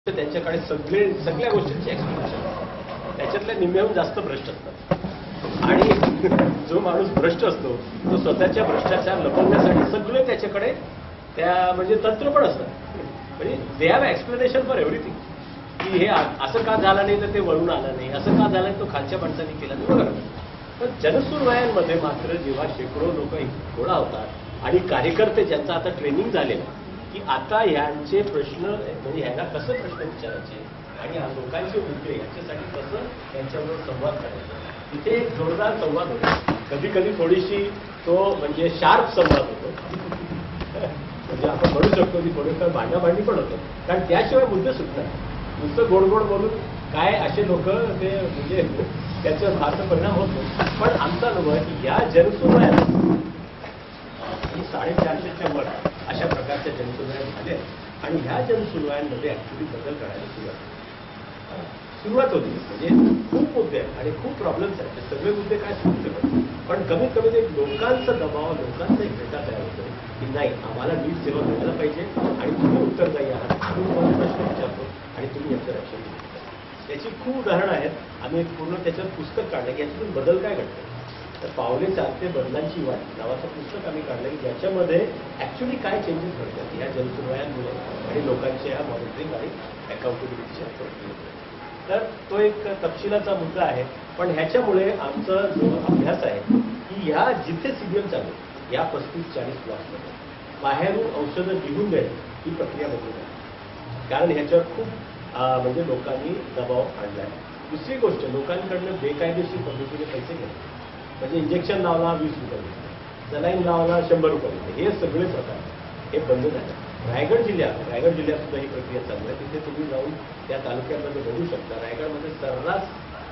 तर त्यांच्याकडे सगळ्या गोष्टींची एक्सप्लेनेशन त्याच्यातल्या निम्म्याहून जास्त भ्रष्ट असतात आणि जो माणूस भ्रष्ट असतो तो स्वतःच्या भ्रष्टाचार लपवण्यासाठी सगळे त्याच्याकडे त्या म्हणजे तंत्र पण असतात. म्हणजे they have explanation for everything की हे असं का झालं नाही तर ते वळून आलं नाही, असं का झालं तो खालच्या माणसाने केला नाही वगैरे. पण जनसुनवायांमध्ये मात्र जेव्हा शेकडो लोक गोळा होतात आणि कार्यकर्ते ज्यांचं आता ट्रेनिंग झालेलं की आता ह्यांचे प्रश्न म्हणजे ह्यांना कसं प्रश्न विचारायचे आणि लोकांचे मुद्दे यांच्यासाठी कसं त्यांच्याबरोबर संवाद करायचा, तिथे एक जोरदार संवाद होतो. कधी कधी थोडीशी तो म्हणजे शार्प संवाद होतो. म्हणजे आपण म्हणू शकतो की थोडेफार भांडाभांडी पण होतं, कारण त्याशिवाय मुद्दे सुटतात. नुसतं गोड गोड बोलून काय असे लोक ते म्हणजे त्याच्यावर फारसा परिणाम होतो. पण आमचा अनुभव आहे की या जनसुनवाया 450च्या वर अशा प्रकारच्या जनसुनवाया झाल्या आणि ह्या जनसुनवायांमध्ये ऍक्च्युली बदल करायला सुरुवात होती. म्हणजे खूप मुद्दे आहेत आणि खूप प्रॉब्लेम्स आहेत, ते सगळे मुद्दे काय सुरू शकत, पण कमीत कमी एक लोकांचा दबाव, लोकांचा एक डेटा तयार होतो की नाही आम्हाला नीट सेवा मिळायला पाहिजे आणि तुम्ही उत्तरदायी आहात, आम्ही तुम्हाला प्रश्न विचारतो आणि तुम्ही याचं रक्षण घेतो. त्याची खूप उदाहरणं आहेत. आम्ही एक पूर्ण त्याच्यात पुस्तक काढलं की याच्यातून बदल काय घडतो. तर पावले चालते बदलांची वाट नावाचं पुस्तक आम्ही काढलं की ज्याच्यामध्ये ऍक्च्युली काय चेंजेस घडतात या जनसुनवायांमुळे आणि लोकांच्या या मॉनिटरिंग आणि अकाउंटेबिलिटीच्या प्रक्रियेमुळे. तर तो एक तपशिलाचा मुद्दा आहे. पण ह्याच्यामुळे आमचा जो अभ्यास आहे की ह्या जिथे सीबीएम चालू या 35-40 ब्लॉक्समध्ये बाहेरून औषधं लिहून देणं ही प्रक्रिया बदलून आहे. कारण ह्याच्यावर खूप म्हणजे लोकांनी दबाव आणला आहे. दुसरी गोष्ट, लोकांकडनं बेकायदेशीर पद्धतीने पैसे घेतले. म्हणजे इंजेक्शन लावला 20 रुपये, सलाईन लावला 100 रुपये, हे सगळे प्रकार हे बंद झाले. रायगड जिल्ह्यात सुद्धा ही प्रक्रिया चालू आहे. तिथे तुम्ही जाऊन त्या तालुक्यामध्ये बघू शकता. रायगडमध्ये सर्रास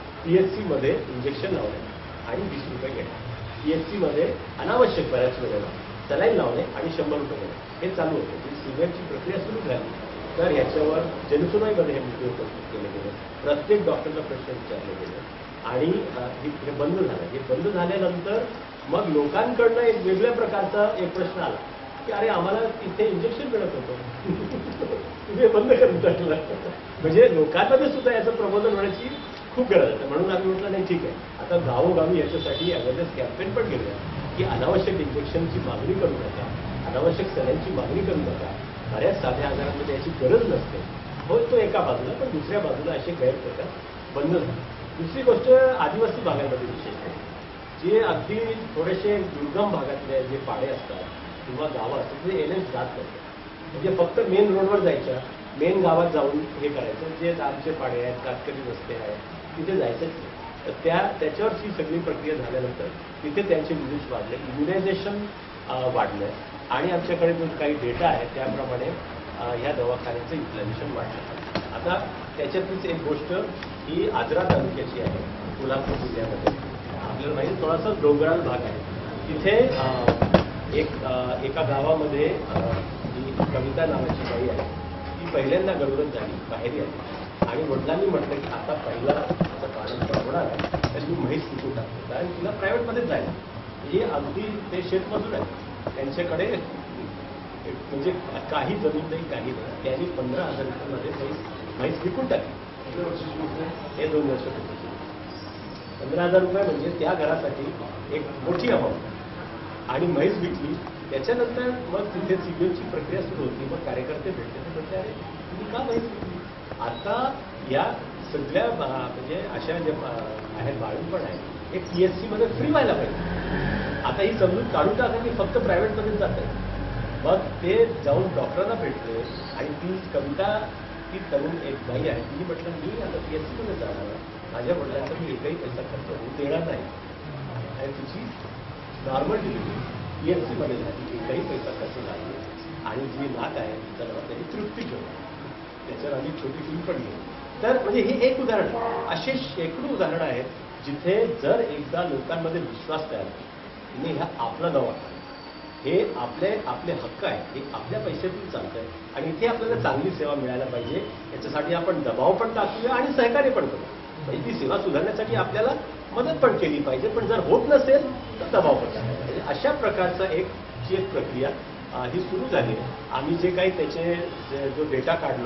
PHC मध्ये इंजेक्शन लावणे आणि 20 रुपये घेणे, PHC मध्ये अनावश्यक बऱ्याच वेळेला सलाईन लावणे आणि 100 रुपये घेणे हे चालू होते. ही सीबीएमची प्रक्रिया सुरू झाली तर ह्याच्यावर जनसुनवाईमध्ये हे मुद्दे उपस्थित केले गेले, प्रत्येक डॉक्टरला प्रश्न विचारले गेले आणि हे बंद झालं. हे बंद झाल्यानंतर मग लोकांकडनं एक वेगळ्या प्रकारचा एक प्रश्न आला की अरे आम्हाला इथे इंजेक्शन मिळत होतं, तुम्ही बंद करून टाकलं. म्हणजे लोकांमध्ये सुद्धा याचं प्रबोधन होण्याची खूप गरज आहे. म्हणून आम्ही म्हटलं नाही ठीक आहे, आता गावोगावी याच्यासाठी अवेअरनेस कॅम्पेन पण घेऊया की अनावश्यक इंजेक्शनची मागणी करू नका, अनावश्यक सलाईनची मागणी करू नका. बऱ्याच साध्या आजारांमध्ये याची गरज नसते. हो तो एका बाजूला, पण दुसऱ्या बाजूला असे गैरप्रकार बंद झाले. दुसरी गोष्ट, आदिवासी भागांमध्ये विशेष आहे, जे अगदी थोडेसे दुर्गम भागातले जे पाडे असतात किंवा गावं असतात ते NH जात नसतात. म्हणजे फक्त मेन रोडवर जायच्या, मेन गावात जाऊन हे करायचं. जे आमचे पाडे आहेत, कातकरी रस्ते आहेत, तिथे जायचंच नाही. तर त्याच्यावरची सगळी प्रक्रिया झाल्यानंतर तिथे त्यांचे विजेस वाढले, इम्युनायझेशन वाढलं आणि आमच्याकडे जो काही डेटा आहे त्याप्रमाणे ह्या दवाखान्याचं इन्फ्लॅमेशन वाढलं. आता त्याच्यातलीच एक गोष्ट ही आजरा तालुक्याची आहे, कोल्हापूर जिल्ह्यामध्ये. आपल्याला माहिती थोडासा डोंगराळ भाग आहे. तिथे एका गावामध्ये जी कविता नावाची बाई आहे ती पहिल्यांदा गर्भवती झाली, बाहेर आली आणि वडिलांनी म्हटलं की आता पहिला बाळंतपण होणार आहे तर मी म्हैस विकून टाकतो, कारण तिला प्रायव्हेटमध्येच जायला. म्हणजे अगदी ते शेतमजूर आहे, त्यांच्याकडे म्हणजे काही जमीन नाही, काही नाही. त्यांनी 15,000 रुपयामध्ये म्हैस विकून टाकली. हे 2 वर्ष होते. 15,000 रुपये म्हणजे त्या घरासाठी एक मोठी अमाऊंट. आणि म्हैस विकली. त्याच्यानंतर मग तिथे सीबीएमची प्रक्रिया सुरू होती. मग कार्यकर्ते भेटले तर म्हटले अरे तुम्ही का म्हैस विकली. आता या सगळ्या म्हणजे अशा ज्या आहेत बाळंतपण आहे एक PHC मध्ये फ्री व्हायला पाहिजे. आता ही समजून काढून टाका की फक्त प्रायव्हेटमध्येच जात आहे. मग ते जाऊन डॉक्टरांना भेटले आणि ती कविता, ती तरुण एक बाई आहे, तिने म्हटलं मी आता PHC मध्ये जाणार आहे, माझ्या वडिलांचा मी एकही पैसा खर्च होऊ देणार नाही आणि तिची नॉर्मल डिलिव्हरी PHC मध्ये झाली, एकही पैसा खर्च झाला आणि जी नात आहे तिचा नाव त्यांनी तृप्ती ठेवला. त्याच्यावर आम्ही छोटी फिल्म पण घेऊ. तर म्हणजे हे एक उदाहरण. असे शेकडो उदाहरणं आहेत जिथे जर एकदा लोकांमध्ये विश्वास तयार होतो आणि ह्या आपला दवाखाना हे आपले हक्क आहे, हे आपल्या पैशातून चालतंय आणि इथे आपल्याला चांगली सेवा मिळायला पाहिजे, याच्यासाठी आपण दबाव पण टाकूया आणि सहकार्य पण करू. म्हणजे ती सेवा सुधारण्यासाठी आपल्याला मदत पण केली पाहिजे, पण जर होत नसेल तर दबाव पण टाकायला पाहिजे. अशा प्रकारचा एक प्रक्रिया ही सुरू झाली आहे. आम्ही जे काही त्याचे जो डेटा काढलं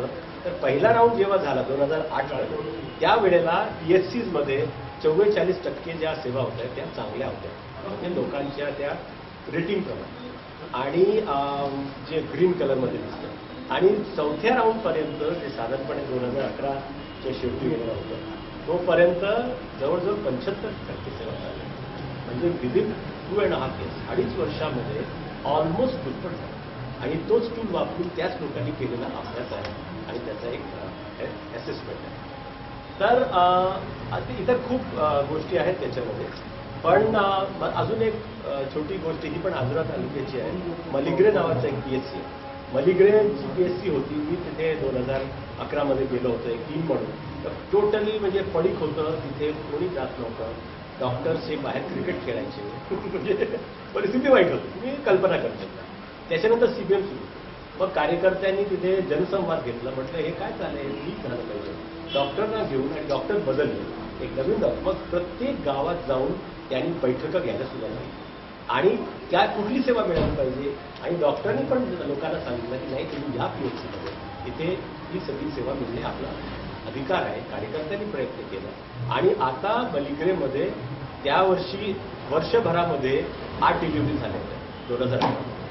तर पहिला राऊंड जेव्हा झाला 2008 मध्ये, त्यावेळेला PSCs मध्ये 44% ज्या सेवा होत्या त्या चांगल्या होत्या, म्हणजे लोकांच्या त्या रेटिंग प्रमाणे, आणि जे ग्रीन कलरमध्ये दिसतं. आणि चौथ्या राऊंडपर्यंत जे साधारणपणे 2011च्या शेवटी गेलेलं होतं, तोपर्यंत जवळजवळ 75% सेवा झाल्या. म्हणजे विदिन 2.5 years, 2.5 वर्षामध्ये ऑलमोस्ट दुप्पट झाला. आणि तोच टूल वापरून त्याच लोकांनी केलेला अभ्यास आहे आणि त्याचा एक असेसमेंट आहे. तर इतर खूप गोष्टी आहेत त्याच्यामध्ये, पण अजून एक छोटी गोष्ट ही पण आजरा तालुक्याची आहे. मलिग्रे नावाचा एक PSC आहे. मलिग्रे जी PSC होती, मी तिथे 2011 मध्ये गेलो होतो एक टीम म्हणून. तर टोटली म्हणजे पडीक होतं, तिथे कोणी जात नव्हतं. डॉक्टर्स हे बाहेर क्रिकेट खेळायचे, म्हणजे परिस्थिती वाईट होती, तुम्ही कल्पना करू शकता. त्याच्यानंतर CPM सुरू. मग कार्यकर्त्यांनी तिथे जनसंवाद घेतला, म्हटलं हे काय चालेल, ठीक झालं पाहिजे. डॉक्टरना घेऊन, आणि डॉक्टर बदलले, एक नवीन डॉक्टर. मग प्रत्येक गावात जाऊन त्यांनी बैठका घ्यायला सुद्धा नाही, आणि त्या कुठली सेवा मिळाली पाहिजे. आणि डॉक्टरनी पण लोकांना सांगितलं की नाही, तुम्ही या PSC मध्ये, इथे ही सगळी सेवा मिळणे आपला अधिकार आहे. कार्यकर्त्यांनी प्रयत्न केला, आणि आता मलिग्रेमध्ये त्या वर्षी वर्षभरामध्ये 8 डिलिव्हरी झाल्या होत्या.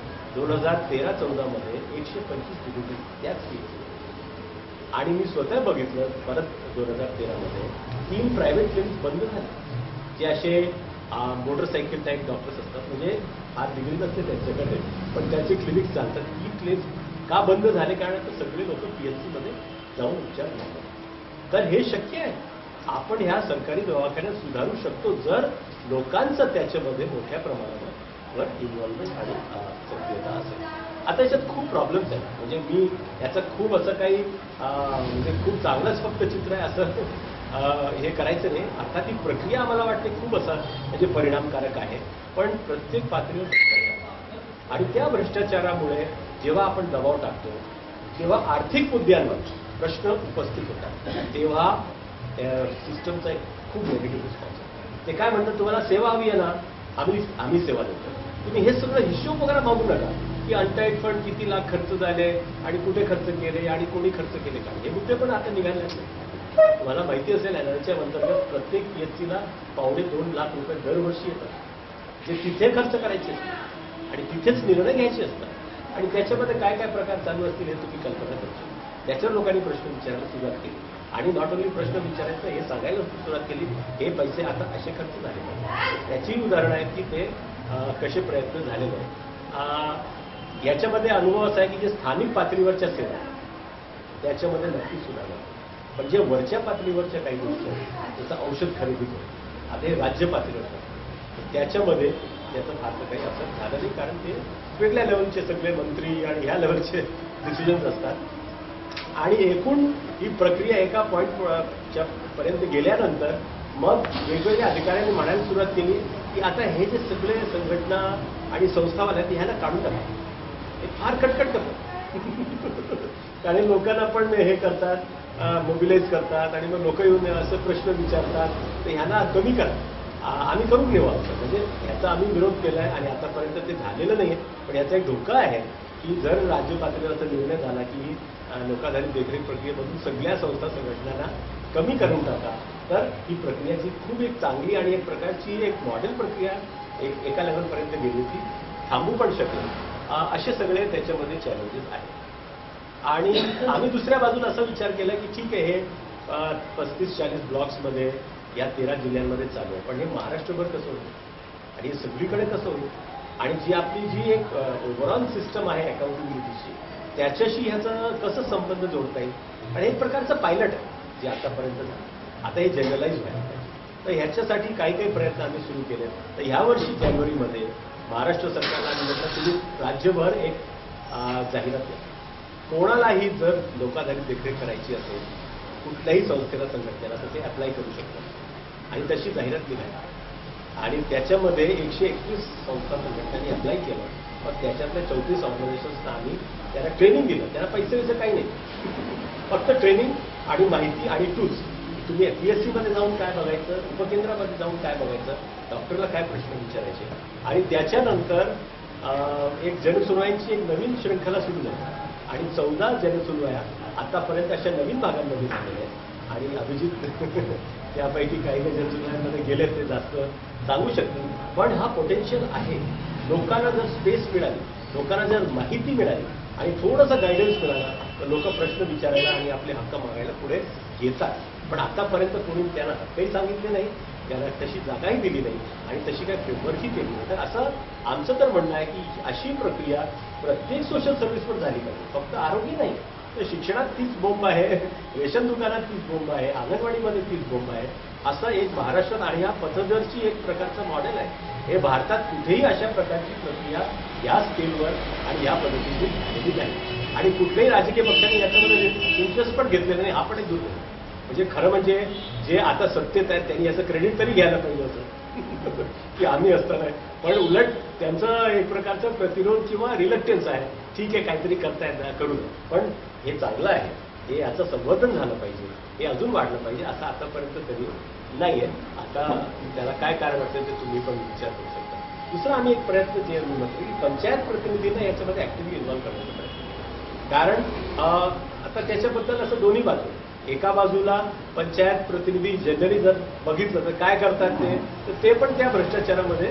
2013-14 मध्ये 125 डिलिव्हरी त्याच PSC. आणि मी स्वतः बघितलं, परत 2013 मध्ये 3 प्रायव्हेट क्लिनिक बंद झाले, जे असे मोटरसायकल टाईप डॉक्टर्स असतात, म्हणजे फार डिग्री नसते त्यांच्याकडे, पण त्यांचे क्लिनिक चालतात. 3 क्लिनिक का बंद झाले? कारण सगळे लोक PSC मध्ये जाऊन उपचार घेतात. तर हे शक्य आहे. आपण ह्या सरकारी दवाखान्यात सुधारू शकतो, जर लोकांचं त्याच्यामध्ये मोठ्या प्रमाणावर इन्व्हॉल्वमेंट आणि सक्रियता असेल. आता याच्यात खूप प्रॉब्लेम्स आहेत, म्हणजे मी याचं खूप असं काही म्हणजे खूप चांगलंच फक्त चित्र आहे असं हे करायचं नाही. अर्थात ही प्रक्रिया आम्हाला वाटते खूप असं म्हणजे परिणामकारक आहे, पण प्रत्येक पातळीवर भ्रष्टाचार, आणि त्या भ्रष्टाचारामुळे जेव्हा आपण दबाव टाकतो, तेव्हा आर्थिक मुद्द्यांवर प्रश्न उपस्थित होतात, तेव्हा सिस्टमचा एक खूप नेगेटिव्ह रिस्पॉन्स आहे. ते काय म्हणतात, तुम्हाला सेवा हवी आहे ना, आम्ही सेवा देतो. तुम्ही हे सगळं हिशोब वगैरे मागू नका की अनटाईड फंड किती लाख खर्च झाले आणि कुठे खर्च केले आणि कोणी खर्च केले का. हे मुद्दे पण आता निघाले नाही. तुम्हाला माहिती असेल, एनआरच्या अंतर्गत प्रत्येक PSCला 2.5 लाख रुपये दरवर्षी येतात, जे तिथे खर्च करायचे असतात आणि तिथेच निर्णय घ्यायचे असतात. आणि त्याच्यामध्ये काय काय प्रकार चालू असतील हे तुम्ही कल्पना करू शकता. त्याच्यावर लोकांनी प्रश्न विचारायला सुरुवात केली, आणि नॉट ओन्ली प्रश्न विचारायचं, हे सांगायला सुरुवात केली, हे पैसे आता असे खर्च झाले पाहिजे. त्याची उदाहरणं आहेत की ते कसे प्रयत्न झालेले आहेत. याच्यामध्ये अनुभव असा आहे की जे स्थानिक पातळीवरच्या सेवा त्याच्यामध्ये नक्कीच सुधारणा, पण जे वरच्या पातळीवरच्या काही गोष्टी आहेत, जसं औषध खरेदी, आता हे राज्य पातळीवर, त्याच्यामध्ये त्याचं फारसं काही असं झालं नाही, कारण ते वेगळ्या लेवलचे सगळे मंत्री आणि ह्या लेवलचे डिसिजन्स असतात. आणि एकूण ही प्रक्रिया एका पॉईंटच्या पर्यंत गेल्यानंतर मग वेगवेगळ्या अधिकाऱ्यांनी म्हणायला सुरुवात केली की आता हे जे सगळे संघटना आणि संस्थावाले आहेत ह्याला काढून टाका. हे फार कटकट करतात, कारण लोकांना पण हे करतात, मोबिलाइज करतात, आणि मग लोक येऊन असं प्रश्न विचारतात, तर ह्यांना कमी करा, आम्ही करून घेऊ आमचं. म्हणजे याचा आम्ही विरोध केला आहे, आणि आतापर्यंत ते झालेलं नाही. पण याचा एक धोका आहे की जर राज्य पातळीवर असा निर्णय झाला की लोकाधारित देखरेख प्रक्रियेमधून सगळ्या संस्था संघटनांना कमी करून टाका, तर ही प्रक्रियाची खूप एक चांगली आणि एक प्रकारची एक मॉडेल प्रक्रिया एका लेवलपर्यंत गेली, ती थांबू पण शकेल. असे सगळे त्याच्यामध्ये चॅलेंजेस आहेत. आणि आम्ही दुसऱ्या बाजूला असा विचार केला की ठीक आहे, हे 35-40 ब्लॉक्समध्ये या 13 जिल्ह्यांमध्ये चालू आहे, पण हे महाराष्ट्रभर कसं होईल आणि हे सगळीकडे कसं होईल, आणि जी आपली जी एक ओव्हरऑल सिस्टम आहे अकाउंटेबिलिटीची, त्याच्याशी ह्याचा कसं संबंध जोडता येईल. आणि एक प्रकारचं पायलट आहे जे आतापर्यंत झालं, आता हे जनरलाइज व्हायला पाहिजे. तर ह्याच्यासाठी काही काही प्रयत्न आम्ही सुरू केले. तर यावर्षी जानेवारीमध्ये महाराष्ट्र सरकारला म्हटलं तुम्ही राज्यभर एक जाहिरात द्या, कोणालाही जर लोकाधारित देखरेख करायची असेल कुठल्याही संस्थेला संघटनेला तर ते अप्लाय करू शकतात. आणि तशी जाहिरात निघाली, आणि त्याच्यामध्ये 121 संस्था संघटनांनी अप्लाय केलं. मग त्याच्यातल्या 34 ऑर्गनायझेशन्सना आम्ही त्यांना ट्रेनिंग दिलं. त्यांना पैसे काही नाही, फक्त ट्रेनिंग आणि माहिती आणि टूल्स. तुम्ही PSC मध्ये जाऊन काय बघायचं, उपकेंद्रामध्ये जाऊन काय बघायचं, डॉक्टरला काय प्रश्न विचारायचे, आणि त्याच्यानंतर एक जनसुनवाईची एक नवीन श्रृंखला सुरू झाली, आणि 14 जनसुनवाया आतापर्यंत अशा नवीन भागांमध्ये झालेल्या आहेत आणि अभिजित त्यापैकी काही जनसुनाव्यांमध्ये गेले ते जास्त सांगू शकतील. पण हा पोटेन्शियल आहे. लोकांना जर स्पेस मिळाली, लोकांना जर माहिती मिळाली आणि थोडासा गायडन्स मिळाला तर लोक प्रश्न विचारायला आणि आपले हक्क मागायला पुढे येतात. पण आतापर्यंत कोणी त्यांना हक्कही सांगितले नाही, त्यांना तशी जागाही दिली नाही आणि तशी काही फ्रेमवर्कही केली नाही. तर असं आमचं तर म्हणणं आहे की अशी प्रक्रिया प्रत्येक सोशल सर्व्हिसवर झाली पाहिजे. फक्त आरोग्य नाही तर शिक्षणात तीच बोंब आहे, रेशन दुकानात तीच बोंब आहे, अंगणवाडीमध्ये तीच बोंब आहे. असं एक महाराष्ट्रात आणि हा पथदरची एक प्रकारचं मॉडेल आहे. हे भारतात कुठेही अशा प्रकारची प्रक्रिया या स्केलवर आणि या पद्धतीने झालेली नाही आणि कुठल्याही राजकीय पक्षांनी याच्यामध्ये इंटरेस्ट पण घेतलेला नाही. हा पण एक दुर्दैव. म्हणजे खरं म्हणजे जे आता सत्तेत आहेत त्यांनी याचं क्रेडिट तरी घ्यायला पाहिजे होतं की आम्ही असताना. पण उलट त्यांचं एक प्रकारचं प्रतिरोध किंवा रिलक्टन्स आहे. ठीक आहे काहीतरी करतायत ना करू, पण हे चांगलं आहे, हे याचं संवर्धन झालं पाहिजे, हे अजून वाढलं पाहिजे असं आतापर्यंत तरी नाही आहे. आता त्याला काय कारण असेल ते तुम्ही पण विचार करू शकता. दुसरा आम्ही एक प्रयत्न जे म्हटलं की पंचायत प्रतिनिधींना याच्यामध्ये ऍक्टिव्हली इन्व्हॉल्व्ह करण्याचा प्रयत्न. कारण आता त्याच्याबद्दल असं दोन्ही बाजू. एका बाजूला पंचायत प्रतिनिधी जनरली जर बघितलं तर काय करतात तर ते पण त्या भ्रष्टाचारामध्ये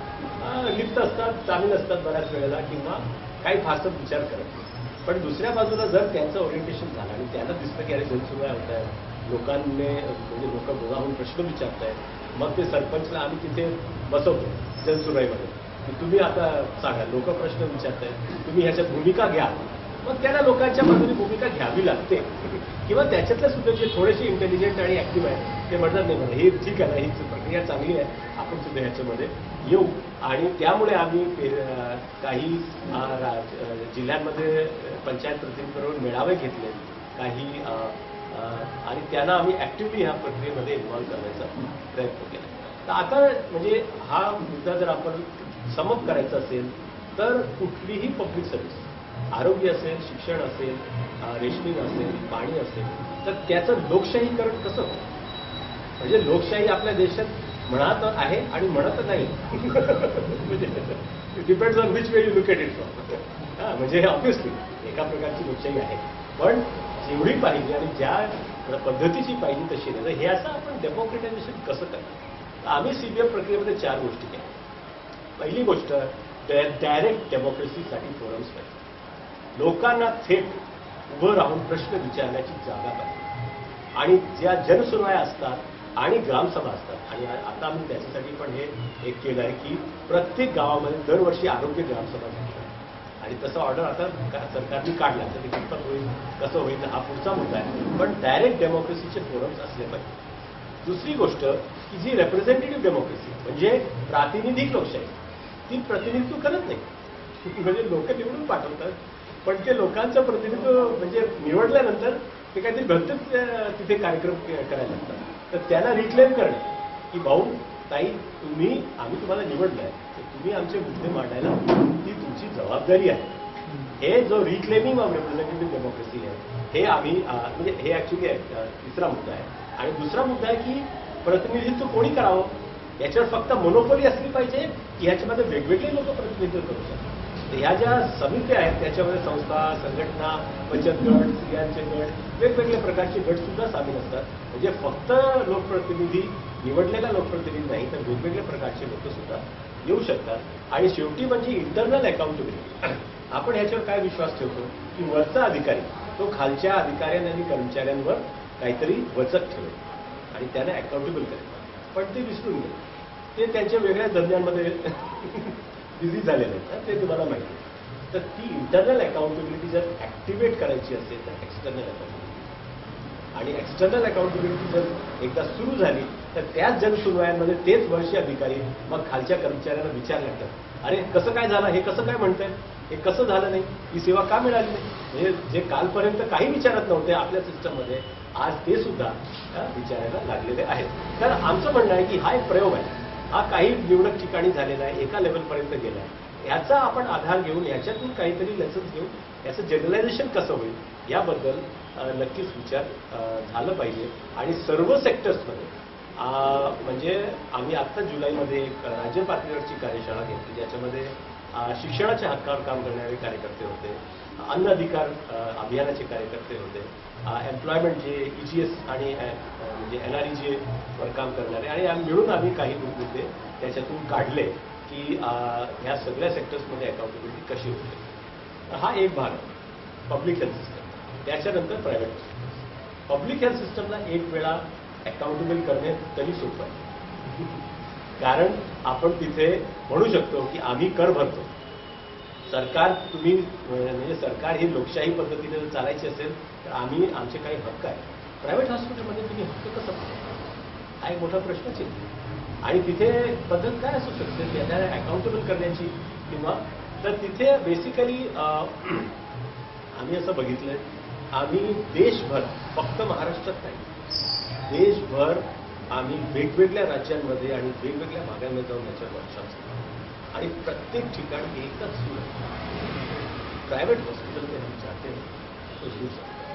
लिप्त असतात, सामील असतात बऱ्याच वेळेला किंवा काही फारसं विचार करत नाही. पण दुसऱ्या बाजूला जर त्यांचं ओरिएंटेशन झालं आणि त्यांना दिसतं की अरे जनसुनवाया होत आहेत, लोकांनी म्हणजे लोक गोळा होऊन प्रश्न विचारतायत, मग ते सरपंचला आम्ही तिथे बसवतो जनसुनवाईमध्ये की तुम्ही आता सांगा, लोक प्रश्न विचारतायत, तुम्ही ह्याच्यात भूमिका घ्या. मग त्याला लोकांच्या बाजूने भूमिका घ्यावी लागते किंवा त्याच्यातल्या सुद्धा जे थोडेसे इंटेलिजंट आणि ऍक्टिव्ह आहेत ते म्हणतात नाही मला हे ठीक आहे ना, ही प्रक्रिया चांगली आहे, आपण सुद्धा ह्याच्यामध्ये येऊ. आणि त्यामुळे आम्ही काही जिल्ह्यांमध्ये पंचायत प्रतिनिधींबरोबर मेळावे घेतले काही आणि त्यांना आम्ही ऍक्टिव्हली ह्या प्रक्रियेमध्ये इन्व्हॉल्व्ह करण्याचा प्रयत्न केला. तर आता म्हणजे हा मुद्दा जर आपण समप करायचा असेल तर कुठलीही पब्लिक सर्व्हिस, आरोग्य असेल, शिक्षण असेल, रेशनिंग असेल, पाणी असेल, तर त्याचं लोकशाहीकरण कसं होतं. म्हणजे लोकशाही आपल्या देशात म्हणत आहे आणि म्हणत नाही म्हणजे depends on which way you look at it from. म्हणजे ऑब्व्हियसली एका प्रकारची लोकशाही आहे, पण जेवढी पाहिजे आणि ज्या पद्धतीची पाहिजे तशी नाही. हे असं आपण डेमोक्रेटायझेशन कसं करतो. आम्ही सीबीएम प्रक्रियेमध्ये 4 गोष्टी केल्या. पहिली गोष्ट डायरेक्ट डेमोक्रेसीसाठी फोरम्स पाहिजे. लोकांना थेट उभं राहून प्रश्न विचारण्याची जागा पाहिजे आणि ज्या जनसुनवाया असतात आणि ग्रामसभा असतात आणि आता आम्ही त्याच्यासाठी पण हे एक केलं आहे की प्रत्येक गावामध्ये दरवर्षी आरोग्य ग्रामसभा घेतात आणि तसं ऑर्डर आता सरकारने काढला तर ते कितपत होईल कसं होईल हा पुढचा मुद्दा आहे. पण डायरेक्ट डेमोक्रेसीचे फोरम्स असले पाहिजे. दुसरी गोष्ट की जी रेप्रेझेंटेटिव्ह डेमोक्रेसी म्हणजे प्रातिनिधिक लोकशाही, ती प्रतिनिधित्व करत नाही. म्हणजे लोक निवडून पाठवतात पण ते लोकांचं प्रतिनिधित्व म्हणजे निवडल्यानंतर ते काहीतरी भलतेच तिथे कार्यक्रम करायला लागतात. तर त्यांना रिक्लेम करणं की भाऊ ताई आम्ही तुम्हाला निवडलं आहे तर तुम्ही आमचे मुद्दे मांडायला ती तुमची जबाबदारी आहे. हे जो रिक्लेमिंग ऑफ रिप्रेझेंटेटिव्ह डेमोक्रेसी आहे हे आम्ही म्हणजे हे ऍक्च्युली तिसरा मुद्दा आहे. आणि दुसरा मुद्दा आहे की प्रतिनिधित्व कोणी करावं, याच्यावर फक्त मोनोपोली असली पाहिजे की ह्याच्यामध्ये वेगवेगळे लोक प्रतिनिधित्व करू शकतात. ह्या ज्या समित्या आहेत त्याच्यामध्ये संस्था, संघटना, बचत गट, स्त्रियांचे गट, वेगवेगळ्या प्रकारचे गट सुद्धा सामील असतात. म्हणजे फक्त लोकप्रतिनिधी, निवडलेला लोकप्रतिनिधी नाही तर वेगवेगळ्या प्रकारचे लोक सुद्धा येऊ शकतात. आणि शेवटी म्हणजे इंटरनल अकाउंटेबिलिटी. आपण ह्याच्यावर काय विश्वास ठेवतो की वरचा अधिकारी तो खालच्या अधिकाऱ्यांना आणि कर्मचाऱ्यांवर काहीतरी वचक ठेवेल आणि त्यांना अकाउंटेबल करेल. पण ते विसरून गेले, ते त्यांच्या वेगळ्या धंद्यांमध्ये बिझी झालेले आहेत, ते तुम्हाला माहिती आहे. तर ती इंटरनल अकाउंटेबिलिटी जर ऍक्टिव्हेट करायची असेल तर एक्सटर्नल अकाउंटेबिलिटी आणि एक्सटर्नल अकाउंटेबिलिटी जर एकदा सुरू झाली तर त्याच जनसुनवायांमध्ये तेच वरचे अधिकारी मग खालच्या कर्मचाऱ्यांना विचारले लागतात, अरे कसं काय झालं, हे कसं काय म्हणताय, हे कसं झालं नाही, ही सेवा का मिळाली नाही. म्हणजे जे कालपर्यंत काही विचारत नव्हते आपल्या सिस्टममध्ये आज ते सुद्धा विचारायला लागलेले आहेत. तर आमचं म्हणणं आहे की हा एक प्रयोग आहे, हा काही निवडक ठिकाणी झालेला आहे, एका लेवलपर्यंत गेला आहे. याचा आपण आधार घेऊन याच्यातून काहीतरी लेसन्स घेऊन याचं जनरलायझेशन कसं होईल याबद्दल नक्कीच विचार झालं पाहिजे. आणि सर्व सेक्टर्समध्ये म्हणजे आम्ही आत्ता जुलैमध्ये एक राज्य पातळीवरची कार्यशाळा घेतली ज्याच्यामध्ये शिक्षणाच्या हक्कावर काम करणारे कार्यकर्ते होते, अन्न अधिकार अभियानाचे कार्यकर्ते होते, एम्प्लॉयमेंट जे EGS आणि म्हणजे NREGA वर काम करणारे, आणि मिळून आम्ही काही मुद्दे त्याच्यातून काढले की ह्या सगळ्या सेक्टर्समध्ये अकाउंटेबिलिटी कशी होते. हा एक भाग पब्लिक हेल्थ सिस्टम. त्याच्यानंतर प्रायव्हेट हॉस्पिटल. पब्लिक हेल्थ सिस्टमला एक वेळा अकाउंटेबल करणे तरी सोपं आहे, कारण आपण तिथे म्हणू शकतो की आम्ही कर भरतो. सरकार तुम्ही म्हणजे सरकार ही लोकशाही पद्धतीने जर चालायची असेल तर आम्ही आमचे काही हक्क आहेत. प्रायव्हेट हॉस्पिटलमध्ये तुम्ही हक्क कसं पाहता हा एक मोठा प्रश्नच आहे. आणि तिथे पद्धत काय असू शकते त्याला अकाउंटेबल करण्याची, किंवा तर तिथे बेसिकली आम्ही असं बघितलंय, आम्ही देशभर, फक्त महाराष्ट्रात नाही, देशभर आम्ही वेगवेगळ्या राज्यांमध्ये आणि वेगवेगळ्या भागांमध्ये जाऊन याच्यावर वर्कशॉप्स आणि प्रत्येक ठिकाणी एकच सूर प्राइवेट हॉस्पिटल में हम चाहते हैं तो जरूर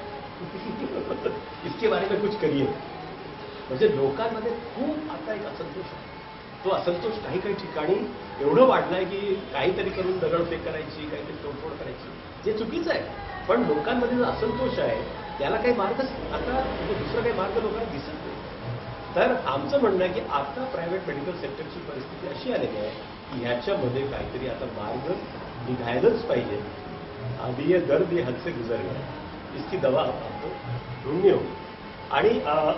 सकते हैं. इसके बारे में कुछ करिए. म्हणजे लोकांमध्ये खूप आता एक असंतोष आहे. तो असंतोष काही काही ठिकाणी एवढं वाढलाय की काहीतरी करून दगडफेक करायची, काहीतरी तोडफोड करायची, जे चुकीचं आहे. पण लोकांमध्ये जो असंतोष आहे त्याला काही मार्गच आता म्हणजे दुसरा काही मार्ग लोकांना दिसत नाही. तर आमचं म्हणणं आहे की आता प्रायव्हेट मेडिकल सेक्टरची परिस्थिती अशी आलेली आहे की ह्याच्यामध्ये काहीतरी आता मार्ग निघायलाच पाहिजे. अभी ये दर्द ये हद से गुजर गया, इसकी दवा आपको ढूंढनी होगी. आणि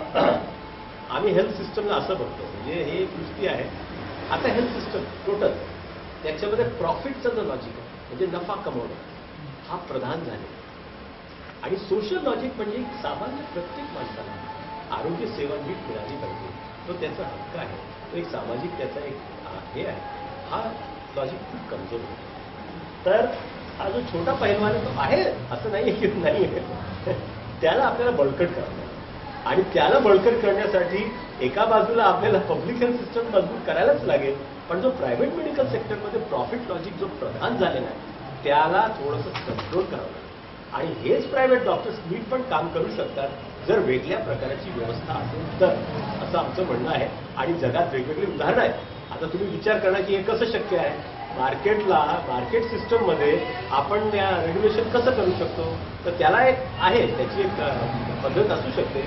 आम्ही हेल्थ सिस्टमला असं बघतो, म्हणजे हे एक दृष्टी आहे. आता हेल्थ सिस्टम टोटल त्याच्यामध्ये प्रॉफिटचा जो लॉजिक आहे, म्हणजे नफा कमवणं, हा प्रधान झाले. आणि सोशल लॉजिक म्हणजे सामान्य प्रत्येक माणसाला आरोग्य सेवा नीट मिळाली पाहिजे, तो त्याचा हक्क आहे, तो एक सामाजिक त्याचा एक हे आहे. हा लॉजिक खूप कमजोर होतो. तर हा जो छोटा पैलवान आहे तो आहे, असं नाही की नाही आहे, त्याला आपल्याला बळकट करावं. आणि त्याला बळकट करण्यासाठी एका बाजूला आपल्याला पब्लिक हेल्थ सिस्टम मजबूत करायलाच लागेल, पण जो प्रायव्हेट मेडिकल सेक्टरमध्ये प्रॉफिट लॉजिक जो प्रधान झालेला आहे त्याला थोडंसं कंट्रोल करावं लागेल. आणि हेच प्रायव्हेट डॉक्टर्स नीट पण काम करू शकतात जर वेगळ्या प्रकारची व्यवस्था असेल तर, असं आमचं म्हणणं आहे. आणि जगात वेगवेगळी उदाहरणं आहेत. आता तुम्ही विचार करा की हे कसं शक्य आहे. मार्केट सिस्टममध्ये आपण त्या रेग्युलेशन कसं करू शकतो, तर त्याला एक आहे, त्याची एक पद्धत असू शकते.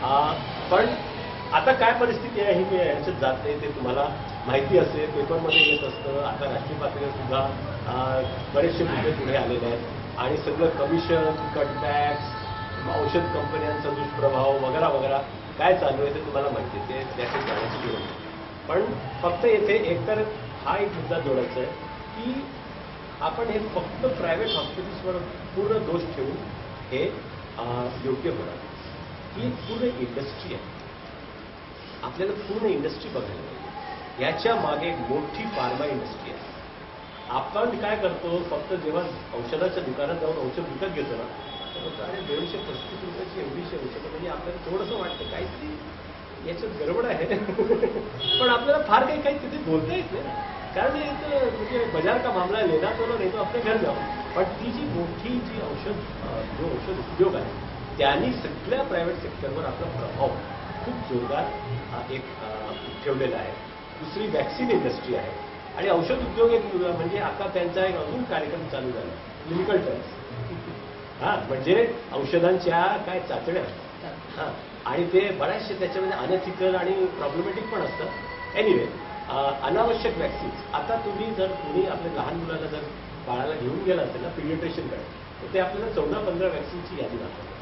पण आता काय परिस्थिती आहे ही मी याच्यात जात नाही, ते तुम्हाला माहिती असेल, पेपरमध्ये येत असतं. आता राष्ट्रीय पातळीवर सुद्धा बरेचसे मुद्दे पुढे आलेले आहेत. आणि सगळं कमिशन, कटबॅक्स, औषध कंपन्यांचा दुष्प्रभाव वगैरे वगैरे काय चालू आहे ते तुम्हाला माहिती आहे. ते त्याच्यात जाण्याची गरज नाही. पण फक्त येथे एकतर हा एक मुद्दा जोडायचा आहे की आपण हे फक्त प्रायव्हेट हॉस्पिटल्सवर पूर्ण दोष ठेवून हे योग्य होणार. ही पूर्ण इंडस्ट्री आहे. आपल्याला पूर्ण इंडस्ट्री बघायला पाहिजे. याच्या मागे एक मोठी फार्मा इंडस्ट्री आहे. आपण काय करतो, फक्त जेव्हा औषधाच्या दुकानात जाऊन औषध विकत घेतो ना, तर अरे 150-35 रुपयाची एवढीशी औषधं, म्हणजे आपल्याला थोडंसं वाटतं काहीतरी याच्यात गडबड आहे. पण आपल्याला फार काही तिथे बोलता येत नाही, कारण म्हणजे बाजार का मामला लेना तो नाही तो आपल्या घर जाऊ. पण ती जी मोठी जी औषध उद्योग आहे त्यांनी सगळ्या प्रायव्हेट सेक्टरवर आपला प्रभाव खूप जोरदार एक ठेवलेला आहे. दुसरी वॅक्सिन इंडस्ट्री आहे. आणि औषध उद्योग एक म्हणजे आता त्यांचा एक अजून कार्यक्रम चालू झाला, क्लिनिकल ट्रायल्स. म्हणजे औषधांच्या काय चाचण्या. आणि ते बऱ्याचशे त्याच्यामध्ये अनएथिकल आणि प्रॉब्लेमॅटिक पण असतात. एनिवे, अनावश्यक वॅक्सिन्स. आता तुम्ही जर कोणी आपल्या लहान मुलाला जर बाळाला घेऊन गेला असेल ना पिडियाट्रिशियनकडे, तर ते आपल्याला 14-15 वॅक्सिनची यादी दाखवतात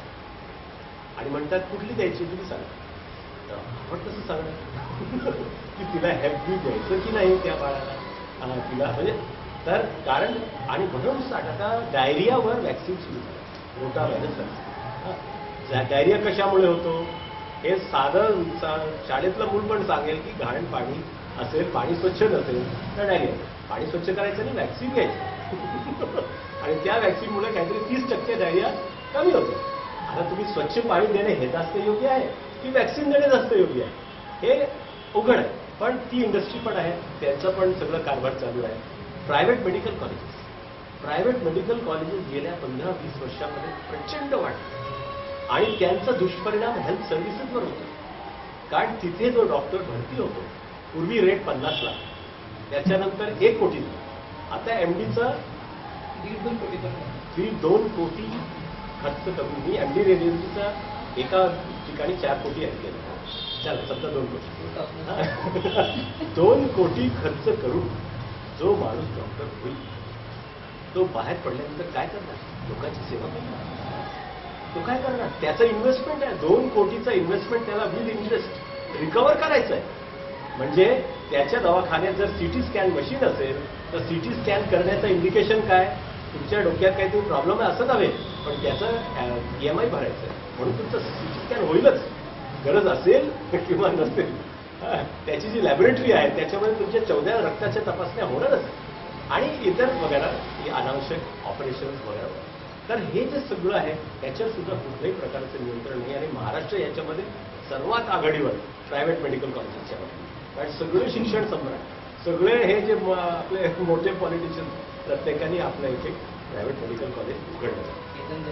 आणि म्हणतात कुठली द्यायची तुम्ही सांगा. आपण कसं सांगणार की तिला हेल्प द्यायचं की नाही त्या बाळाला, तिला म्हणजे तर कारण. आणि भरमसाठ आता डायरियावर वॅक्सिन सुरू झालं. रोटा व्हायरस. डायरिया कशामुळे होतो हे साधं शाळेतलं मूल पण सांगेल की घाण पाणी असेल, पाणी स्वच्छ नसेल तर डायरिया. पाणी स्वच्छ करायचं आणि वॅक्सिन घ्यायची. आणि त्या वॅक्सिनमुळे काहीतरी 30% डायरिया कमी होतो. आता तुम्ही स्वच्छ पाणी देणे हे जास्त योग्य आहे की वॅक्सिन देणे जास्त योग्य आहे हे उघड आहे. पण ती इंडस्ट्री पण आहे, त्यांचं पण सगळं कारभार चालू आहे. प्रायव्हेट मेडिकल कॉलेजेस गेल्या 15-20 वर्षामध्ये प्रचंड वाढले आणि त्यांचा दुष्परिणाम हेल्थ सर्व्हिसेसवर होतो. कारण तिथे जो डॉक्टर भरती होतो, पूर्वी रेट 50 लाख, त्याच्यानंतर 1 कोटी, आता MDचा 1.5-2 कोटी. ती 2 कोटी खर्च करून मी एमडी रेडिओचा एका ठिकाणी 4 कोटी आहे केलं. चला समजा 2 कोटी 2 कोटी खर्च करून जो माणूस डॉक्टर होईल तो बाहेर पडल्यानंतर काय करणार? लोकांची सेवा करणार. तो काय करणार? त्याचं इन्व्हेस्टमेंट आहे. 2 कोटीचा इन्व्हेस्टमेंट त्याला विथ इंटरेस्ट रिकव्हर करायचं आहे. म्हणजे त्याच्या दवाखान्यात जर सीटी स्कॅन मशीन असेल तर सीटी स्कॅन करण्याचं इंडिकेशन काय? तुमच्या डोक्यात काहीतरी प्रॉब्लेम आहे असं नव्हे, पण त्याचं EMI भरायचं आहे. म्हणून तुमचं सीटी स्कॅन होईलच, गरज असेल किंवा नसेल. त्याची जी लॅबोरेटरी आहे त्याच्यामध्ये तुमच्या 14 रक्ताच्या तपासण्या होणारच आणि इतर वगैरे अनावश्यक ऑपरेशन्स वगैरे. तर हे जे सगळं आहे त्याच्यावर सुद्धा कुठल्याही प्रकारचं नियंत्रण नाही. आणि महाराष्ट्र याच्यामध्ये सर्वात आघाडीवर प्रायव्हेट मेडिकल कॉलेजेसच्या बाबतीत. कारण सगळे शिक्षण सम्राट, सगळे हे जे आपले मोठे पॉलिटिशियन प्रत्येकाने आपल्या इथे प्रायव्हेट मेडिकल कॉलेज उघडलं.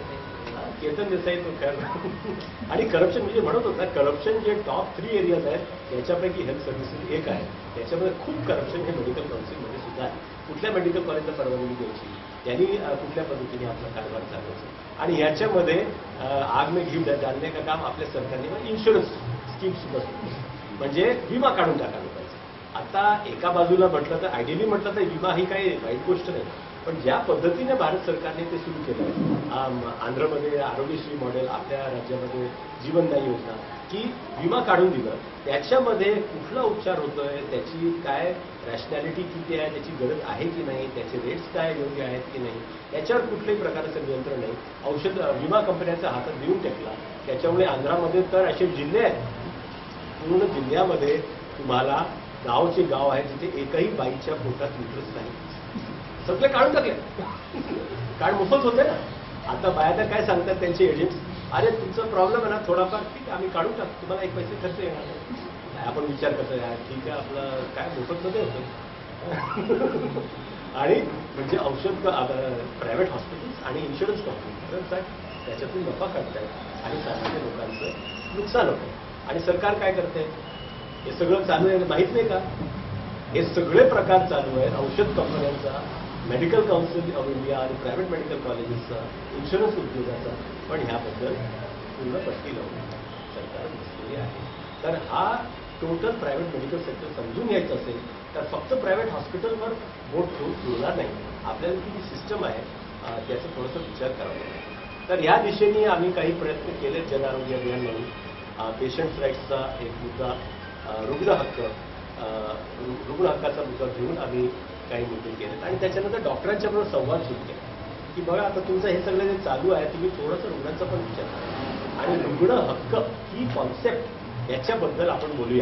केतन देसाई तो खरं. आणि करप्शन म्हणजे म्हणत होता, करप्शन जे टॉप 3 एरियाज आहेत याच्यापैकी हेल्थ सर्व्हिसेस एक आहे. त्याच्यामध्ये खूप करप्शन हे मेडिकल काउन्सिलमध्ये सुद्धा आहे. कुठल्या मेडिकल कॉलेजला परवानगी द्यायची, त्यांनी कुठल्या पद्धतीने आपला कारभार चालवायचा. आणि याच्यामध्ये आग में घी डालने का काम आपल्या सरकारने इन्शुरन्स स्कीम सुद्धा सुरू, म्हणजे विमा काढून टाकायला पाहिजे. आता एका बाजूला म्हटलं तर आयडियली म्हटलं तर विमा ही काही वाईट गोष्ट नाही, पण ज्या पद्धतीने भारत सरकारने ते सुरू केलं, आंध्रमध्ये आरोग्यश्री मॉडेल, आपल्या राज्यामध्ये जीवनदायी योजना, की विमा काढून दिलं, त्याच्यामध्ये कुठला उपचार होतोय, त्याची काय रॅशनॅलिटी किती आहे, त्याची गरज आहे की नाही, त्याचे रेट्स काय योग्य आहेत की नाही, याच्यावर कुठल्याही प्रकारचं नियंत्रण नाही. औषध विमा कंपन्यांच्या हातात देऊन टाकला. त्याच्यामुळे आंध्रामध्ये तर असे जिल्हे आहेत, पूर्ण जिल्ह्यामध्ये तुम्हाला गावचे गाव आहे जिथे एकही बाईच्या पोटात युट्रस नाही, सगळे काढून टाकले. कारण मोफत होते ना. आता बाया काय सांगतात त्यांचे एजंट्स, अरे तुमचा प्रॉब्लेम आहे ना थोडाफार, ठीक आहे आम्ही काढून टाकतो, तुम्हाला एक पैसे खर्च येणार नाही. आपण विचार करतो यार ठीक आहे आपलं काय मोफतमध्ये होतं. आणि म्हणजे औषध प्रायव्हेट हॉस्पिटल्स आणि इन्शुरन्स कंपनी त्याच्यातून नफा काढतायत आणि सामान्य लोकांचं नुकसान होतं. आणि सरकार काय करते? हे सगळं चालू आहे माहीत नाही का? हे सगळे प्रकार चालू आहेत औषध कंपन्यांचा, मेडिकल काउन्सिल ऑफ इंडिया आणि प्रायव्हेट मेडिकल कॉलेजेसचा, इन्शुरन्स उद्योगाचा. पण ह्याबद्दल पूर्ण पट्टी लावून सरकार बसलेली आहे. तर हा टोटल प्रायव्हेट मेडिकल सेक्टर समजून घ्यायचं असेल तर फक्त प्रायव्हेट हॉस्पिटलवर बोट ठेवून जुळणार नाही. आपल्याला ती सिस्टम आहे त्याचा थोडासा विचार करावा लागेल. तर ह्या दिशेने आम्ही काही प्रयत्न केले. जन आरोग्य अभियान म्हणून पेशंट्स राईट्सचा एक मुद्दा, रुग्ण हक्काचा मुद्दा घेऊन आम्ही काही मुद्दे केलेत. आणि त्याच्यानंतर डॉक्टरांच्या बरोबर संवाद सुरू केला की बघा आता तुमचं हे सगळं जे चालू आहे तुम्ही थोडंसं रुग्णांचा पण विचार करा आणि रुग्ण हक्क ही कॉन्सेप्ट याच्याबद्दल आपण बोलूया.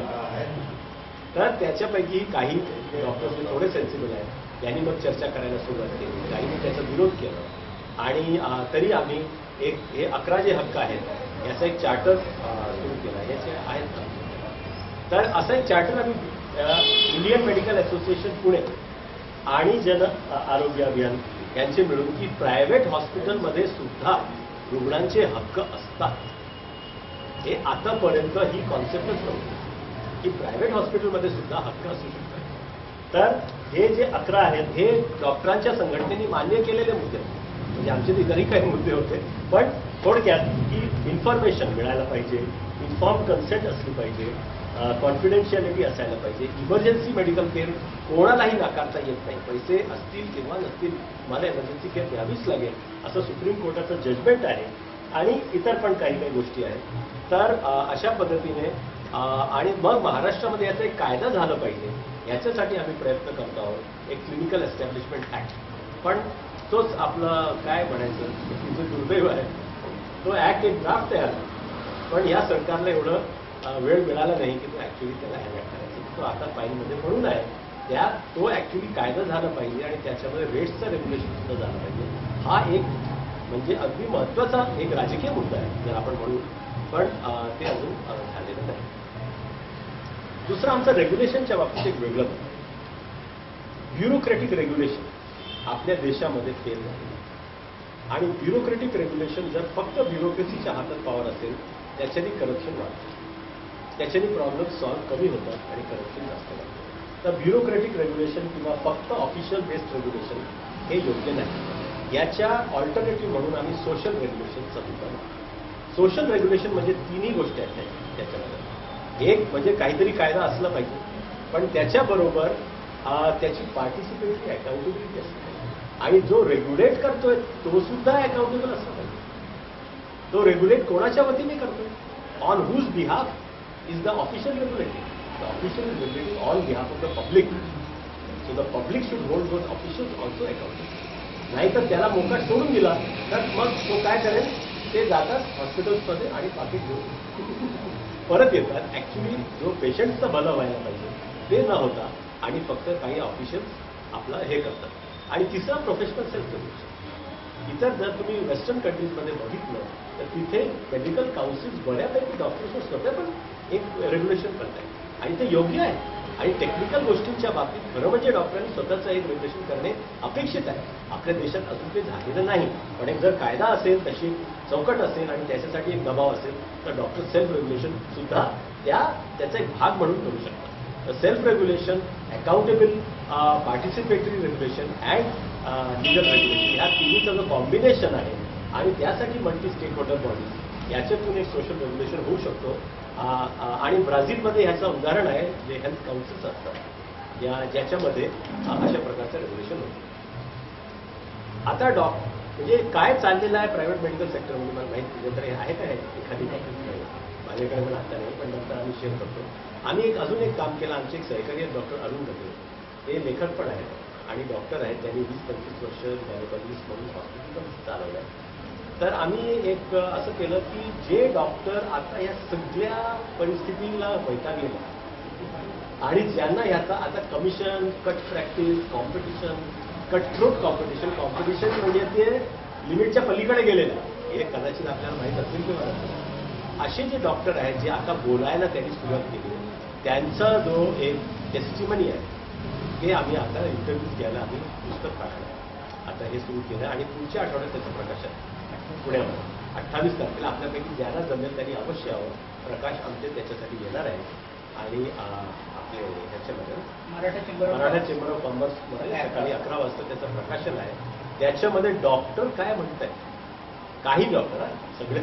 तर त्याच्यापैकी काही डॉक्टर्स थोडे सेन्सिबल आहेत, त्यांनी मग चर्चा करायला सुरुवात केली, काहींनी त्याचा विरोध केला. आणि तरी आम्ही हे 11 जे हक्क आहेत याचा एक चार्टर सुरू केला. याचे आहेत का? तर असा एक चार्टर आम्ही इंडियन मेडिकल असोसिएशन पुणे आणि जन आरोग्य अभियान यांचे मिळून की प्रायव्हेट हॉस्पिटलमध्ये सुद्धा रुग्णांचे हक्क असतात. हे आतापर्यंत ही कॉन्सेप्टच नव्हती की प्रायव्हेट हॉस्पिटलमध्ये सुद्धा हक्क असू शकतात. तर हे जे 11 आहेत हे डॉक्टरांच्या संघटनेने मान्य केलेले मुद्दे, म्हणजे आमचे इतरही काही मुद्दे होते. पण थोडक्यात की इन्फॉर्मेशन मिळायला पाहिजे, इन्फॉर्म कन्सेंट असली पाहिजे, कॉन्फिडेन्शियलिटी असायला पाहिजे, इमर्जन्सी मेडिकल केअर कोणालाही नाकारता येत नाही. पैसे असतील किंवा नसतील मला इमर्जन्सी केअर द्यावीच लागेल असं सुप्रीम कोर्टाचं जजमेंट आहे. आणि इतर पण काही गोष्टी आहेत. तर अशा पद्धतीने आणि मग महाराष्ट्रामध्ये याचा एक कायदा झाला पाहिजे याच्यासाठी आम्ही प्रयत्न करतो आहोत. एक क्लिनिकल एस्टॅब्लिशमेंट ऍक्ट, पण तोच आपलं काय म्हणायचं तिचं दुर्दैव आहे, तो ऍक्ट एक ड्राफ्ट तयार झाला, पण या सरकारला एवढं वेळ मिळाला नाही की तो ऍक्च्युली त्याला हॅन्ड करायचा. तो आता फाईलमध्ये म्हणून आहे तो ऍक्च्युली कायदा झाला पाहिजे आणि त्याच्यामध्ये रेट्सचं रेग्युलेशन सुद्धा झालं पाहिजे. हा एक म्हणजे अगदी महत्त्वाचा एक राजकीय मुद्दा आहे जर आपण म्हणू, पण ते अजून झालेलं नाही. दुसरं आमचं रेग्युलेशनच्या बाबतीत एक वेगळं ब्युरोक्रेटिक रेग्युलेशन आपल्या देशामध्ये फेल झाले. आणि ब्युरोक्रेटिक रेग्युलेशन जर फक्त ब्युरोक्रेसीच्या हातात पॉवर असेल त्याच्याने करप्शन वाढतं, त्याच्याने प्रॉब्लेम सॉल्व्ह कमी होतात आणि करप्शन जास्त वाढतं. तर ब्युरोक्रेटिक रेग्युलेशन किंवा फक्त ऑफिशियल बेस्ड रेग्युलेशन हे योग्य नाही. याच्या ऑल्टरनेटिव्ह म्हणून आम्ही सोशल रेग्युलेशनचा मुद्दा मांडतो. सोशल रेग्युलेशन म्हणजे तिन्ही गोष्टी आहेत त्याच्यामध्ये. एक म्हणजे काहीतरी कायदा असला पाहिजे, पण त्याच्याबरोबर त्याची पार्टिसिपेटरी अकाउंटेबिलिटी असली पाहिजे. आणि जो रेग्युलेट करतोय तो सुद्धा अकाउंटेबल असला पाहिजे. तो रेग्युलेट कोणाच्या वतीने करतोय? On whose behalf is the official regulating. The official is regulating on behalf of the public. So the public should hold those officials also accountable. नाहीतर त्याला मोकाट सोडून दिला तर मग तो काय करेल? ते जातात हॉस्पिटल्समध्ये आणि पाकिट घेऊन परत येतात. ऍक्च्युली जो पेशंटचं भलं व्हायला पाहिजे ते न होता आणि फक्त काही ऑफिशियल्स आपलं हे करतात. आणि तिसरा प्रोफेशनल सेल्फ रेग्युलेशन. इतर जर तुम्ही वेस्टर्न कंट्रीजमध्ये बघितलं तर तिथे मेडिकल काउन्सिल्स बऱ्यापैकी डॉक्टर्स स्वतः पण एक रेग्युलेशन करतात आणि ते योग्य आहे. आणि टेक्निकल गोष्टींच्या बाबतीत खरं म्हणजे डॉक्टरांनी स्वतःचं एक रेग्युलेशन करणे अपेक्षित आहे. आपल्या देशात अजून ते झालेलं नाही, पण एक जर कायदा असेल, तशी चौकट असेल आणि त्याच्यासाठी एक दबाव असेल तर डॉक्टर सेल्फ रेग्युलेशन सुद्धा त्याचा एक भाग म्हणून करू शकतात. Self regulation, accountable, participatory regulation and legal regulation ह्या तिन्हीचं जो कॉम्बिनेशन आहे आणि त्यासाठी मल्टी स्टेक होल्डर बॉडी याच्यातून एक सोशल रेग्युलेशन होऊ शकतो. आणि ब्राझीलमध्ये ह्याचं उदाहरण आहे जे हेल्थ काउन्सिल्स असतात ज्याच्यामध्ये अशा प्रकारचं रेग्युलेशन होतं. आता म्हणजे काय चाललेलं आहे प्रायव्हेट मेडिकल सेक्टरमध्ये मला माहिती तुझ्याकडे आहे काय एखादी माझ्याकडे पण आता नाही, पण नंतर आम्ही शेअर करतो. आम्ही अजून एक काम केलं. आमचे एक सहकारी आहेत डॉक्टर अरुण गटे. ते लेखक पण आहेत आणि डॉक्टर आहेत. त्यांनी 20-25 वर्ष गायरोलॉजिस्ट म्हणून हॉस्पिटल पण चालवलं आहे. तर आम्ही एक असं केलं की जे डॉक्टर आता या सगळ्या परिस्थितीला वैतागलेले आणि ज्यांना ह्याचा आता commission, cut practice, competition, cutthroat competition म्हणजे ते लिमिटच्या पलीकडे गेलेलं आहे. हे कदाचित आपल्याला माहीत असेल किंवा असे जे डॉक्टर आहेत जे आता बोलायला त्यांनी सुरुवात केली त्यांचा जो एक टेस्टिमनी आहे ते आम्ही आता इंटरव्ह्यूज घ्यायला आम्ही पुस्तक काढलं. आता हे सुरू केलं आणि पुढच्या आठवड्यात त्याचं प्रकाशन पुण्यामध्ये 28 तारखेला. आपल्यापैकी ज्यांना जमेल त्यांनी अवश्य यावं. प्रकाश आमचे त्याच्यासाठी येणार आहे आणि आपले ह्याच्यामध्ये मराठा चेंबर ऑफ कॉमर्समध्ये सकाळी 11 वाजता त्याचं प्रकाशन आहे. त्याच्यामध्ये डॉक्टर काय म्हणत आहेत, काही डॉक्टर सगळे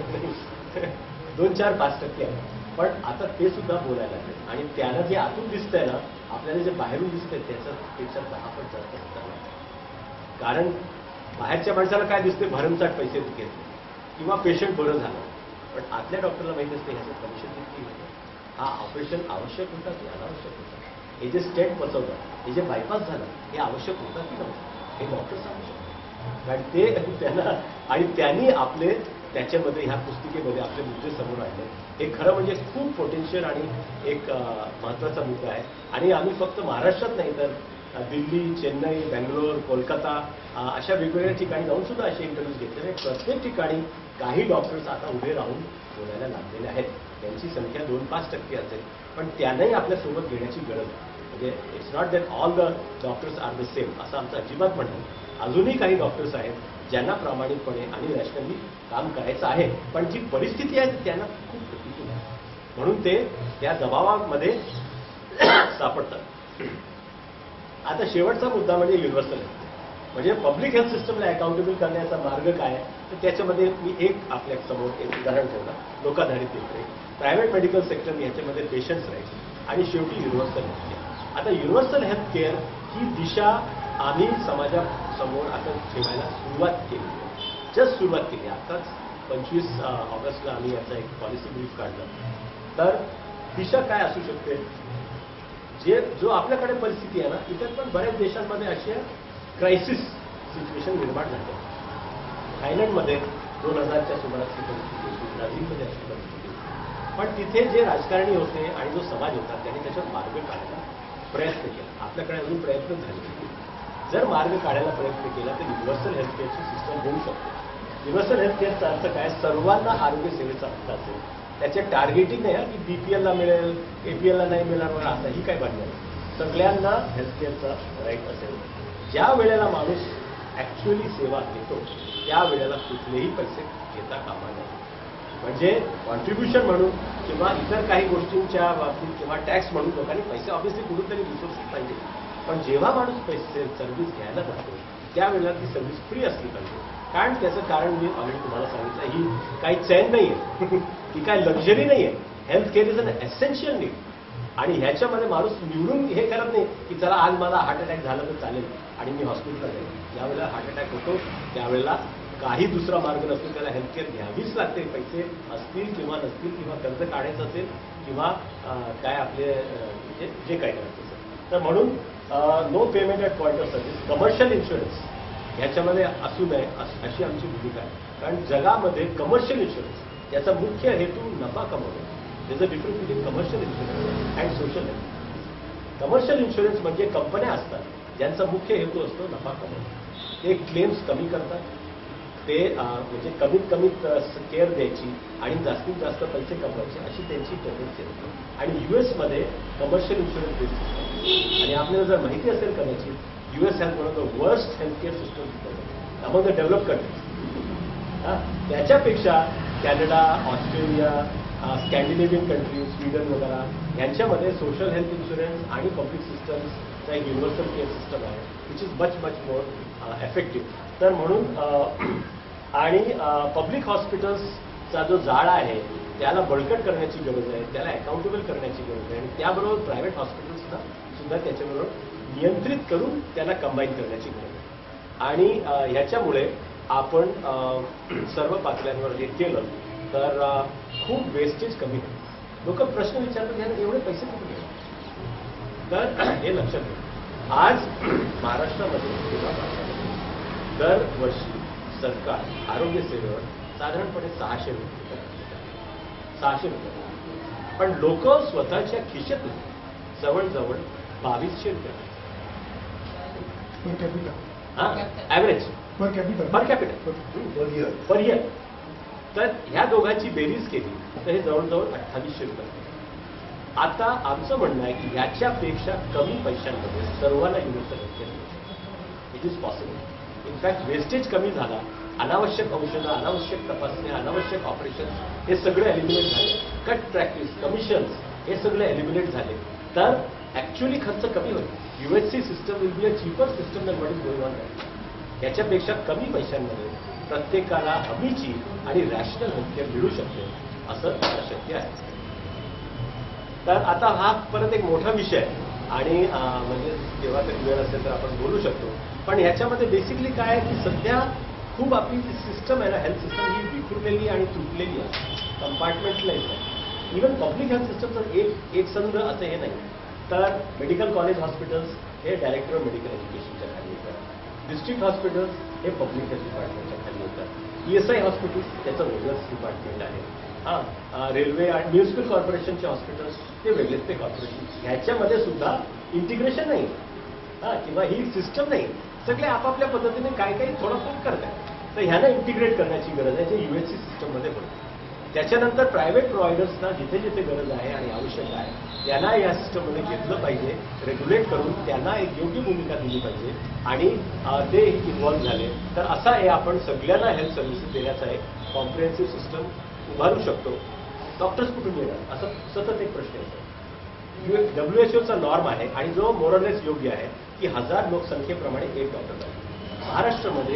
2-4-5% आहे, पण आता ते सुद्धा बोलायला लागले आणि त्याला जे आतून दिसतंय ना आपल्याला जे बाहेरून दिसतंय त्याच्यापेक्षा 10 पट जास्त दिसतं. कारण बाहेरच्या माणसाला काय दिसते, भरमसाठ पैसे घेतले किंवा पेशंट बरं झालं, पण आतल्या डॉक्टरला माहिती असते ह्याचं कमिशन किती होतं, हा ऑपरेशन आवश्यक होता की अनावश्यक होता, हे जे स्टेंट बसवलं, हे जे बायपास झालं हे आवश्यक होतं की नव्हतं, हे डॉक्टर सांगू शकतात. कारण ते त्यांना आणि त्यांनी आपले त्याच्यामध्ये ह्या पुस्तिकेमध्ये आपले मुद्दे समोर आणले. हे खरं म्हणजे खूप पोटेन्शियल आणि एक महत्त्वाचा मुद्दा आहे. आणि आम्ही फक्त महाराष्ट्रात नाही तर दिल्ली, चेन्नई, बेंगलोर, कोलकाता अशा वेगवेगळ्या ठिकाणी जाऊन सुद्धा असे इंटरव्ह्यूज घेतलेले. प्रत्येक ठिकाणी काही डॉक्टर्स आता उभे राहून बोलायला लागलेले आहेत. त्यांची संख्या 2-5% असेल, पण त्यांनाही आपल्यासोबत घेण्याची गरज आहे. म्हणजे it's not that all the doctors are the same असं आमचं अजिबात म्हणणं. अजूनही काही डॉक्टर्स आहेत ज्यांना प्रामाणिकपणे आणि रॅशनली काम करायचं आहे, पण जी परिस्थिती आहे त्यांना खूप प्रतिकूल आहे म्हणून ते त्या दबावामध्ये सापडतात. आता शेवटचा मुद्दा म्हणजे युनिव्हर्सल हेल्थ. म्हणजे पब्लिक हेल्थ सिस्टमला अकाउंटेबल करण्याचा मार्ग काय आहे, तर त्याच्यामध्ये मी एक आपल्या समोर एक उदाहरण ठेवलं, लोकाधारित इकडे प्रायव्हेट मेडिकल सेक्टर याच्यामध्ये पेशंट्स राहायचे आणि शेवटी युनिव्हर्सल हेल्थ केअर. आता युनिव्हर्सल हेल्थ केअर ही दिशा आम्ही समाजासमोर आता ठेवायला सुरुवात केली, जस्ट सुरुवात केली. आताच 25 ऑगस्टला आम्ही याचा एक पॉलिसी ब्रीफ काढला. तर दिशा काय असू शकते, जो आपल्याकडे परिस्थिती आहे ना, इतर पण बऱ्याच देशांमध्ये अशा क्रायसिस सिच्युएशन निर्माण झाले. थायलंडमध्ये 2000च्या सुमारासची परिस्थिती होती, ब्राझीलमध्ये अशी परिस्थिती होती, पण तिथे जे राजकारणी होते आणि जो समाज होता त्यांनी त्याच्यात मार्ग काढायला प्रयत्न केला. आपल्याकडे अजून प्रयत्न झाले. जर मार्ग काढायला प्रयत्न केला तर युनिव्हर्सल हेल्थ केअरची सिस्टम होऊ शकते. युनिव्हर्सल हेल्थ केअरचा अर्थ काय, सर्वांना आरोग्य सेवेचा हक्क असेल. त्याचे टार्गेटिंग नाही की बीपीएलला मिळेल, एपीएलला नाही मिळणार आता ही काय भांडण नाही. सगळ्यांना हेल्थ केअरचा राईट असेल. ज्या वेळेला माणूस ऍक्च्युअली सेवा घेतो त्या वेळेला कुठलेही पैसे घेता कामा नये. म्हणजे कॉन्ट्रीब्युशन म्हणून किंवा इतर काही गोष्टींच्या बाबतीत किंवा टॅक्स म्हणून लोकांनी पैसे ऑब्व्हियसली कुठून तरी रिसोर्सेस पाहिजे, पण जेव्हा माणूस पैसे सर्व्हिस घ्यायला जातो त्यावेळेला ती सर्व्हिस फ्री असली पाहिजे. कारण त्याचं कारण मी ऑलरेडी तुम्हाला सांगितलं, ही काही चैन नाही आहे, ही काय लक्झरी नाही आहे. Health care is an essential need. आणि ह्याच्यामध्ये माणूस निवडून हे करत नाही की चला आज मला हार्ट अटॅक झाला तर चालेल आणि मी हॉस्पिटलला जाईल. ज्यावेळेला हार्ट अटॅक होतो त्यावेळेला काही दुसरा मार्ग नसतो, त्याला हेल्थ केअर घ्यावीच लागते. पैसे असतील किंवा नसतील, किंवा कर्ज काढायचं असेल किंवा काय आपले जे काही करायचं असेल. तर म्हणून no payment at point of service, commercial insurance ह्याच्यामध्ये असू नये अशी आमची भूमिका आहे. कारण जगामध्ये कमर्शियल इन्शुरन्स याचा मुख्य हेतू नफा कमवणे. there's a difference between commercial insurance and social insurance. Commercial insurance म्हणजे कंपन्या असतात ज्यांचा मुख्य हेतू असतो नफा कमवणे. ते क्लेम्स कमी करतात, ते म्हणजे कमीत कमीत केअर द्यायची आणि जास्तीत जास्त पैसे कमवायचे अशी त्यांची टेंडन्सी असते. आणि यूएसमध्ये कमर्शियल इन्शुरन्स बेसिस आणि आपल्याला जर माहिती असेल कदाचित US has one of the worst healthcare system among the develop countries. त्याच्यापेक्षा Canada, Australia, Scandinavian countries, Sweden वगैरे यांच्यामध्ये सोशल हेल्थ इन्शुरन्स आणि पब्लिक सिस्टम्सचा एक युनिव्हर्सल केअर सिस्टम आहे which is much more effective. तर म्हणून आणि पब्लिक हॉस्पिटल्सचा जो जाळा आहे त्याला बळकट करण्याची गरज आहे, त्याला अकाउंटेबल करण्याची गरज आहे. आणि त्याबरोबर प्रायव्हेट हॉस्पिटल्सना सुद्धा त्याच्याबरोबर नियंत्रित करून त्याला कंबाईन करण्याची गरज आहे. आणि ह्याच्यामुळे आपण सर्व पातळ्यांवर हे केलं तर खूप वेस्टेज कमी होईल. लोक प्रश्न विचारतात यार एवढे पैसे कुठे गेले, तर हे लक्षात घ्या. आज महाराष्ट्रामध्ये किंवा भारतामध्ये दरवर्षी सरकार आरोग्य सेवेवर साधारणपणे 600 रुपये 600 रुपये, पण लोक स्वतःच्या खिशातून जवळजवळ 2200 रुपये average per capital per year. तर ह्या दोघांची बेरीज केली तर हे जवळजवळ 2800 रुपये. आता आमचं म्हणणं आहे की ह्याच्यापेक्षा कमी पैशांमध्ये सर्वांना universal health it is possible. In fact wastage कमी झाला, अनावश्यक औषधं, अनावश्यक तपासण्या, अनावश्यक ऑपरेशन हे सगळे एलिमिनेट झाले, कट प्रॅक्टिस, कमिशन्स हे सगळे एलिमिनेट झाले, तर ॲक्च्युअली खर्च कमी होईल. USC system will be a cheaper system than what is going on right. याच्यापेक्षा कमी पैशांमध्ये प्रत्येकाला हमीची आणि रॅशनल हेल्थकेअर मिळू शकते असं शक्य आहे. तर आता हा परत एक मोठा विषय आहे आणि म्हणजे तेव्हा कधी वेळ असेल तर आपण बोलू शकतो. पण ह्याच्यामध्ये बेसिकली काय आहे की सध्या खूप आपली सिस्टम आहे ना, हेल्थ सिस्टम ही विखुरलेली आणि तुटलेली आहे, कंपार्टमेंटलाइज आहे. इव्हन पब्लिक हेल्थ सिस्टम तर एक संघ असं हे नाही. तर मेडिकल कॉलेज हॉस्पिटल्स हे डायरेक्टर ऑफ मेडिकल एज्युकेशनच्या खाली येतात, डिस्ट्रिक्ट हॉस्पिटल्स हे पब्लिक हेल्थ डिपार्टमेंटच्या खाली येतात, ESI हॉस्पिटल्स त्याचं वेगळंच डिपार्टमेंट आहे. रेल्वे आणि म्युनिसिपल कॉर्पोरेशनचे हॉस्पिटल्स ते वेगळेच ते कॉर्पोरेशन. ह्याच्यामध्ये सुद्धा इंटिग्रेशन नाही किंवा ही सिस्टम नाही. सगळे आपापल्या पद्धतीने काय काही थोडंफार करतात. तर ह्यांना इंटिग्रेट करण्याची गरज आहे, जे UHC सिस्टममध्ये होतं. त्याच्यानंतर प्रायव्हेट प्रोव्हायडर्सना जिथे जिथे गरज आहे आणि आवश्यक आहे त्यांना या सिस्टममध्ये घेतलं पाहिजे, रेग्युलेट करून त्यांना एक योग्य भूमिका दिली पाहिजे आणि ते इन्व्हॉल्व्ह झाले तर असा हे आपण सगळ्यांना हेल्थ सर्व्हिसेस देण्याचा एक कॉम्प्रिहेन्सिव्ह सिस्टम उभारू शकतो. डॉक्टर्स कुठून येणार असं सतत एक प्रश्न येतो. WHO नॉर्म आहे आणि जो मोरलेस योग्य आहे की 1000 लोकसंख्येप्रमाणे एक डॉक्टर आहे. महाराष्ट्रामध्ये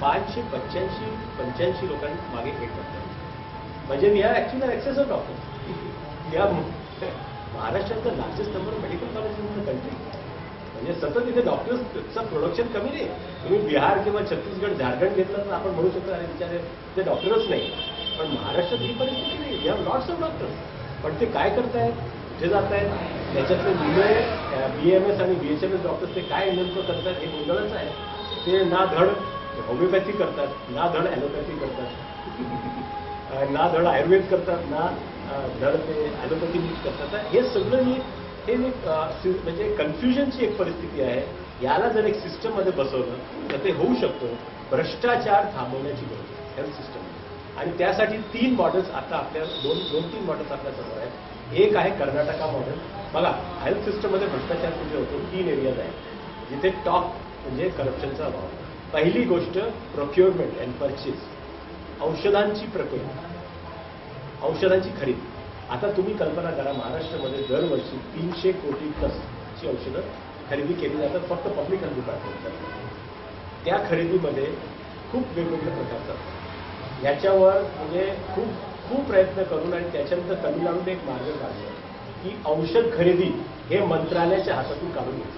585 लोकांमागे एक डॉक्टर, म्हणजे we have actually access of doctor. या महाराष्ट्राचं largest number medical college in the country. म्हणजे सतत इथे डॉक्टर्सचं प्रोडक्शन कमी नाही. तुम्ही बिहार किंवा छत्तीसगड, झारखंड घेतलं तर आपण म्हणू शकतो अरे विचारे ते डॉक्टरच नाही. पण महाराष्ट्रात ही परिस्थिती नाही. We have lots of doctors. पण ते काय करतायत, कुठे जात आहेत, त्याच्यातले BAMS आणि BHMS डॉक्टर्स ते काय नेमकं करतात हे गोंधळच आहे. ते ना धड होमिओपॅथी करतात, ना धड ॲलोपॅथी करतात, ना धड आयुर्वेद करतात, ना धड ते ॲलोपॅथी मिक्स करतात. हे सगळं हे म्हणजे कन्फ्युजनची एक परिस्थिती आहे. याला जर एक सिस्टममध्ये बसवलं तर ते होऊ शकतं. भ्रष्टाचार थांबवण्याची गरज आहे हेल्थ सिस्टम. आणि त्यासाठी 3 मॉडेल्स आता आपल्या दोन 3 मॉडेल्स आपल्या समोर आहेत. एक आहे कर्नाटका मॉडेल. बघा हेल्थ सिस्टममध्ये भ्रष्टाचार कुठे होतो, 3 एरियाज आहेत जिथे टॉप म्हणजे करप्शनचा अभाव. पहिली गोष्ट प्रोक्युअरमेंट अँड परचेस, औषधांची प्रक्रिया, औषधांची खरेदी. आता तुम्ही कल्पना करा महाराष्ट्रामध्ये दरवर्षी 300 कोटी प्लसची औषधं खरेदी केली जातात फक्त पब्लिक हेल्थ डिपार्टमेंटच्या. त्या खरेदीमध्ये खूप वेगवेगळे प्रकार असतात. याच्यावर म्हणजे खूप प्रयत्न करून आणि त्याच्यानंतर तमिळनाडूने एक मार्ग काढला की औषध खरेदी हे मंत्रालयाच्या हातातून काढून घ्यायचं.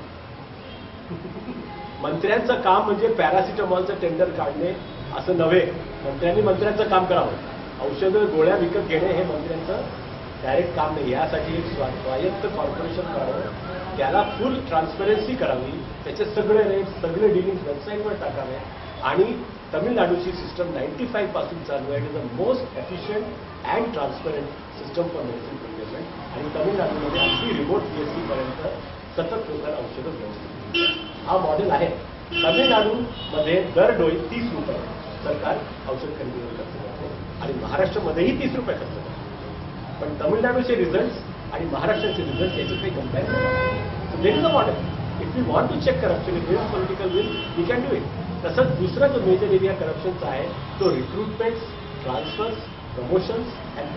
मंत्र्यांचं काम म्हणजे पॅरासिटामॉलचं टेंडर काढणे असं नव्हे. मंत्र्यांनी मंत्र्यांचं काम करावं. औषधं गोळ्या विकत घेणे हे मंत्र्यांचं डायरेक्ट काम नाही. यासाठी एक स्वायत्त कॉर्पोरेशन काढावं, त्याला फुल ट्रान्सपरन्सी करावी, त्याचे सगळे रेट सगळे डिलिंग वेबसाईटवर टाकावे. आणि तमिळनाडूची सिस्टम 95 पासून चालू आहे. It is the most efficient and transparent system for medicine procurement. आणि तमिळनाडूमध्ये अगदी रिमोट PSC पर्यंत सतत लोकांना औषधं मिळवू. हा मॉडेल आहे. तमिळनाडूमध्ये दर डोळी 30 रुपये सरकार औषध खरेदीवर खर्च करते आणि महाराष्ट्रामध्येही 30 रुपये खर्च करते. पण तमिळनाडूचे रिझल्ट आणि महाराष्ट्राचे रिझल्ट याचे काही कम्पॅरिझन नाही. There is a model. If you want to check corruption, if there is political will, we can do it. तसंच दुसरा जो मेजर एरिया करप्शनचा आहे तो recruitments, transfers, promotions and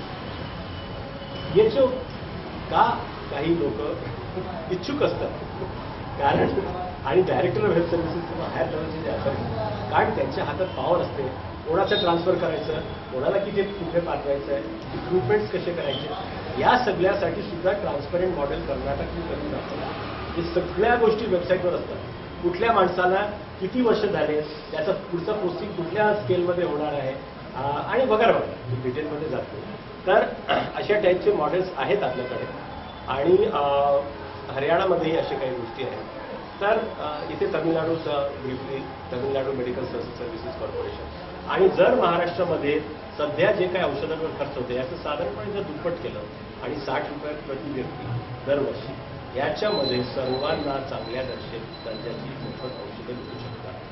posting. याचे का काही लोक इच्छुक असतात कारण आणि डायरेक्टर ऑफ हेल्थ सर्व्हिसेस किंवा हायर लेवलचे जे अथॉरिटी, कारण त्यांच्या हातात पॉवर असते. कोणाचं ट्रान्सफर करायचं, कोणाला किती कुठे पाठवायचं आहे, रिक्रुटमेंट्स कसे करायचे, या सगळ्यासाठी सुद्धा ट्रान्सपरंट मॉडेल कर्नाटकने करून दाखवलं. हे सगळ्या गोष्टी वेबसाईटवर असतात. कुठल्या माणसाला किती वर्ष झाले, त्याचा पुढचा पोस्टिंग कुठल्या स्केलमध्ये होणार आहे आणि वगैरे वगैरे मी डिटेलमध्ये जातो. तर अशा टाईपचे मॉडेल्स आहेत आपल्याकडे आणि हरियाणामध्येही अशा काही गोष्टी आहेत. तर इथे तमिळनाडूचं briefly Tamil Nadu medical services corporation. आणि जर महाराष्ट्रामध्ये सध्या जे काही औषधांवर खर्च होते याचं साधारणपणे जर दुप्पट केलं आणि 60 रुपये प्रति व्यक्ती दरवर्षी, याच्यामध्ये सर्वांना चांगल्या दर्जाची मोफत औषधं मिळू शकतात.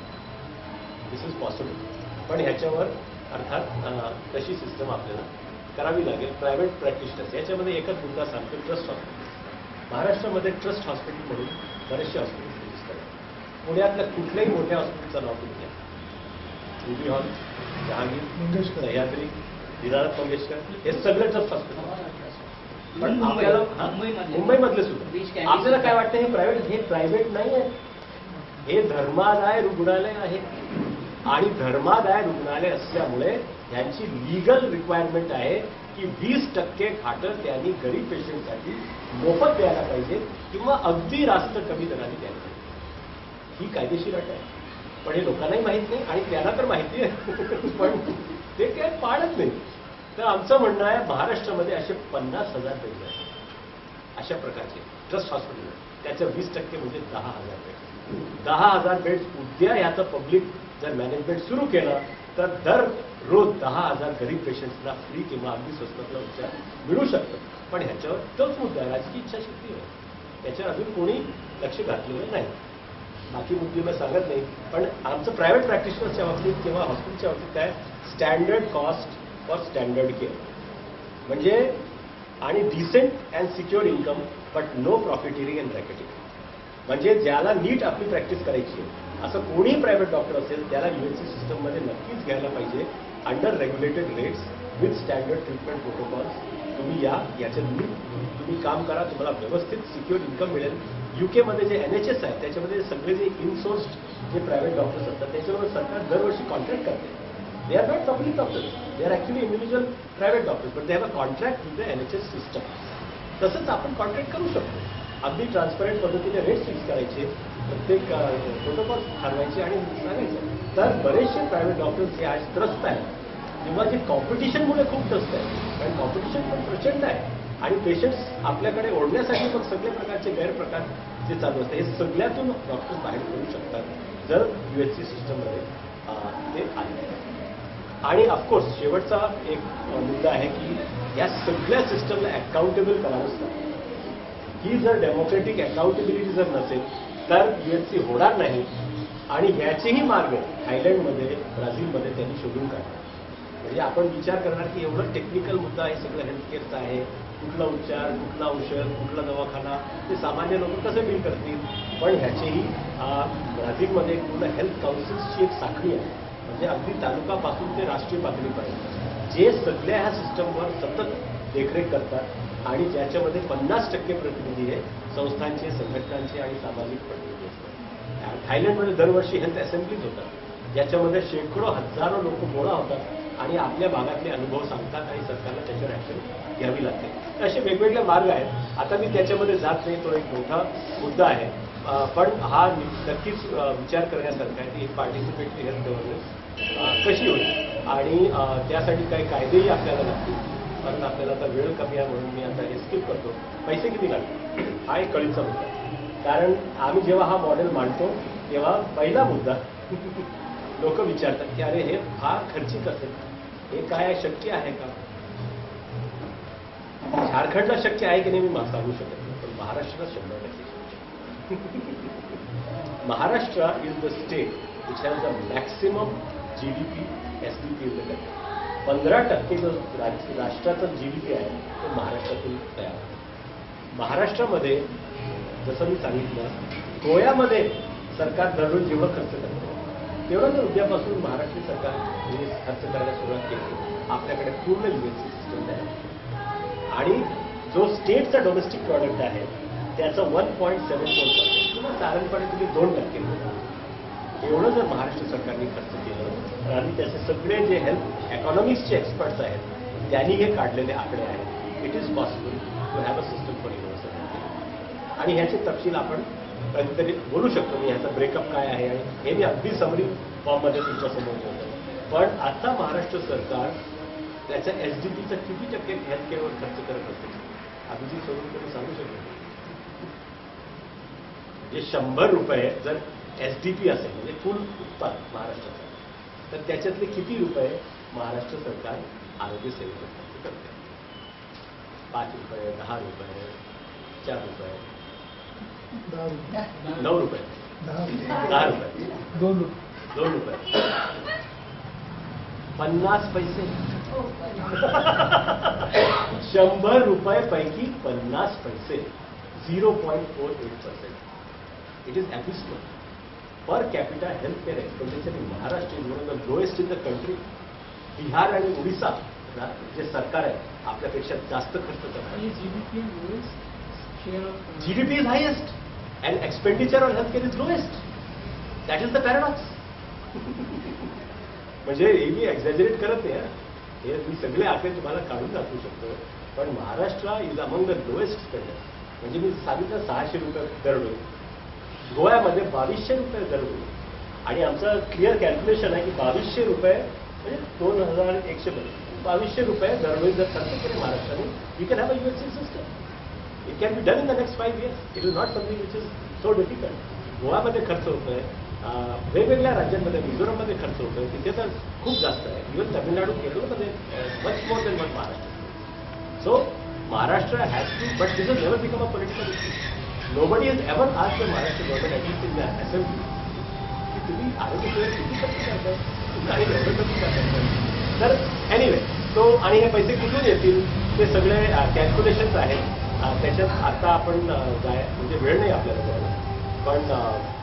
This is possible. पण ह्याच्यावर अर्थात तशी सिस्टम आपल्याला करावी लागेल. प्रायव्हेट प्रॅक्टिशनर्स याच्यामध्ये एकच मुद्दा सांगतो, ट्रस्ट हॉस्पिटल. महाराष्ट्रामध्ये ट्रस्ट हॉस्पिटल म्हणून बरेचसे हॉस्पिटल्स दिसत आहेत. पुण्यातल्या कुठल्याही मोठ्या हॉस्पिटलचं नाव तुम्ही घ्या, रुबी हॉल, जहांगीर, सह्याद्री, दीनानाथ मंगेशकर, हे सगळे ट्रस्ट हॉस्पिटल. पण आपल्याला मुंबईमधले सुद्धा आपल्याला काय वाटतं हे प्रायव्हेट नाही आहे, हे धर्मादाय रुग्णालय आहे. आणि धर्मादाय रुग्णालय असल्यामुळे यांची लीगल रिक्वायरमेंट आहे की 20% खाटं त्यांनी गरीब पेशंटसाठी मोफत द्यायला पाहिजे किंवा अगदी रास्त कमी दराने द्यायला पाहिजे. ही कायदेशीर अट आहे. पण हे लोकांनाही माहीत नाही आणि त्यांना तर माहिती आहे पण ते काय पाळत नाही. तर आमचं म्हणणं आहे महाराष्ट्रामध्ये असे 50,000 बेड्स आहेत अशा प्रकारचे ट्रस्ट हॉस्पिटल. त्याचं 20% म्हणजे 10,000 बेड्स. 10,000 बेड्स उद्या याचं पब्लिक जर मॅनेजमेंट सुरू केलं तर दररोज 10,000 गरीब पेशंट्सना फ्री किंवा अगदी स्वस्तातला उपचार मिळू शकतो. पण ह्याच्यावर तोच मुद्दा राजकीय इच्छाशक्ती आहे. त्याच्यावर अजून कोणी लक्ष घातलेलं नाही. बाकी मुद्दे मी सांगत नाही. पण आमचं प्रायव्हेट प्रॅक्टिशनर्सच्या बाबतीत किंवा हॉस्पिटलच्या बाबतीत काय standard cost for standard care म्हणजे आणि decent and secure income but no profiteering and racketeering. म्हणजे ज्याला नीट आपली प्रॅक्टिस करायची आहे असं कोणीही प्रायव्हेट डॉक्टर असेल त्याला UHC सिस्टममध्ये नक्कीच घ्यायला पाहिजे under regulated rates with standard treatment protocols. तुम्ही याच्यात तुम्ही काम करा, तुम्हाला व्यवस्थित सिक्युअर इन्कम मिळेल. UK मध्ये जे NHS आहे त्याच्यामध्ये सगळे जे इनसोर्स्ड जे प्रायव्हेट डॉक्टर्स असतात त्याच्यावर सरकार दरवर्षी कॉन्ट्रॅक्ट करते. They are not public doctors, they are actually individual private doctors but they have a contract with the NHS system. तसंच आपण कॉन्ट्रॅक्ट करू शकतो. अगदी ट्रान्सपरंट पद्धतीने रेट फिक्स करायचे, प्रत्येक प्रोटोकॉल ठरवायचे आणि सांगायचं. तर बरेचसे प्रायव्हेट डॉक्टर्स जे आज त्रस्त आहेत किंवा जे कॉम्पिटिशनमुळे खूप त्रस्त आहेत कारण कॉम्पिटिशन पण प्रचंड आहे आणि पेशंट्स आपल्याकडे ओढण्यासाठी पण सगळे प्रकारचे गैरप्रकार जे चालू असतात हे सगळ्यातून डॉक्टर्स बाहेर पडू शकतात जर UHC सिस्टममध्ये ते आले. आणि ऑफकोर्स शेवटचा एक मुद्दा आहे की या सगळ्या सिस्टमला अकाउंटेबल करावंच लागतं. ही जर डेमोक्रेटिक अकाउंटेबिलिटी जर नसेल तर UHC होणार नाही. आणि ह्याचेही मार्ग थायलंडमध्ये, ब्राझीलमध्ये त्यांनी शोधून काढले. म्हणजे आपण विचार करणार की एवढं टेक्निकल मुद्दा आहे सगळं हेल्थकेअरचा आहे, कुठला उपचार, कुठला औषध, कुठला दवाखाना ते सामान्य लोक कसे डील करतील. पण ह्याचेही ब्राझीलमध्ये पूर्ण हेल्थ काउन्सिल्सची एक साखळी आहे म्हणजे अगदी तालुकापासून ते राष्ट्रीय पातळीपर्यंत जे सगळ्या ह्या सिस्टमवर सतत देखरेख करतात आणि ज्याच्यामध्ये 50% प्रतिनिधी आहे संस्थांचे, संघटनांचे आणि सामाजिक प्रतिनिधी असतात. थायलंडमध्ये दरवर्षी हेल्थ असेंब्लीज होतात, ज्याच्यामध्ये शेकडो हजारो लोक गोळा होतात आणि आपल्या भागातले अनुभव सांगतात आणि सरकारला त्याच्यावर ऍक्शन घ्यावी लागते. तर असे वेगवेगळे मार्ग आहेत. आता मी त्याच्यामध्ये जात नाही, तो एक मोठा मुद्दा आहे. पण हा नक्कीच विचार करण्यासारखा आहे की पार्टिसिपेटरी हेल्थ गव्हर्नन्स कशी होईल आणि त्यासाठी काही कायदेही आपल्याला लागतील. कारण आपल्याला आता वेळ कमी आहे म्हणून मी आता हे स्किप करतो. पैसे किती लागतील हा एक कळीचा मुद्दा. कारण आम्ही जेव्हा हा मॉडेल मांडतो तेव्हा पहिला मुद्दा लोक विचारतात की अरे हे फार खर्चिक असेल, हे काय शक्य आहे का? झारखंडला शक्य आहे की नाही मी सांगू शकत नाही, पण महाराष्ट्रात 100% Maharashtra is the state which has the maximum GDP SDP in the country. 15% जो राष्ट्राचा GDP आहे तो महाराष्ट्रातून तयार होतो. महाराष्ट्रामध्ये जसं मी सांगितलं, गोव्यामध्ये सरकार दररोज जेवढं खर्च करतं तेवढं जर उद्यापासून महाराष्ट्र सरकार खर्च करायला सुरुवात केली, आपल्याकडे पूर्ण USC सिस्टम तयार आणि जो स्टेटचा डोमेस्टिक प्रॉडक्ट आहे त्याचा 1.74% किंवा साधारणपणे तुम्ही 2% एवढं जर महाराष्ट्र सरकारने खर्च केलं आणि त्याचे सगळे जे हेल्थ इकॉनॉमिक्सचे एक्सपर्ट्स आहेत त्यांनी हे काढलेले आकडे आहेत. It is possible to have a system for universal health. आणि ह्याचे तपशील आपण कधीतरी बोलू शकतो. मी ह्याचा ब्रेकअप काय आहे आणि हे मी अगदी समरी फॉर्ममध्ये तुमच्यासमोर बोलतो. पण आता महाराष्ट्र सरकार त्याच्या SDP किती टक्के हेल्थ केअरवर खर्च करत असेल अभिजित सोडून तुम्ही सांगू शकतो? म्हणजे 100 रुपये जर SDP असेल म्हणजे फुल उत्पादन महाराष्ट्राचं, तर त्याच्यातले किती रुपये महाराष्ट्र सरकार आरोग्य सेवेवर खर्च करते? 5 रुपये, 10 रुपये, 4 रुपये, 9 रुपये, 10 रुपये, 2 रुपये, 50 पैसे. 100 रुपये पैकी 50 पैसे, 0.48%. It is abysmal. Per capita health care expenditure in Maharashtra is one of the lowest in the country. Bihar आणि ओडिसा जे सरकार आहे आपल्यापेक्षा जास्त खर्च करतात. GDP is highest and expenditure on healthcare is lowest. That is the paradox. म्हणजे हे मी एक्झॅजरेट करत नाही, हे मी सगळे आकडे तुम्हाला काढून दाखवू शकतो. पण Maharashtra is among the lowest spender. म्हणजे मी सांगितलं 600 रुपये दरडोई, गोव्यामध्ये 2200 रुपये दरडोई. आणि आमचं क्लिअर कॅल्क्युलेशन आहे की 2200 रुपये म्हणजे 2100 2200 रुपये दरडोई जर खर्च केले महाराष्ट्राने, we can have a USC system. It can be done in the next 5 years. It is not something which is so difficult. गोवामध्ये खर्च होतोय, वेगवेगळ्या राज्यांमध्ये, मिझोरममध्ये खर्च होतोय, तिथे तर खूप जास्त आहे. इव्हन तामिळनाडू, केरळमध्ये much more than what Maharashtra. So Maharashtra has to, but this is never become a political issue. Nobody is ever asked the Maharashtra government at least in the assembly की तुम्ही आरोग्य सेवेत किती खर्च करताय, तुम्ही आणि एवढं कमी करताय. तर एनिवे तो आणि हे पैसे कुठून येतील ते सगळे कॅल्क्युलेशन्स आहेत. त्याच्यात आता आपण म्हणजे वेळ नाही आपल्याला जायला, पण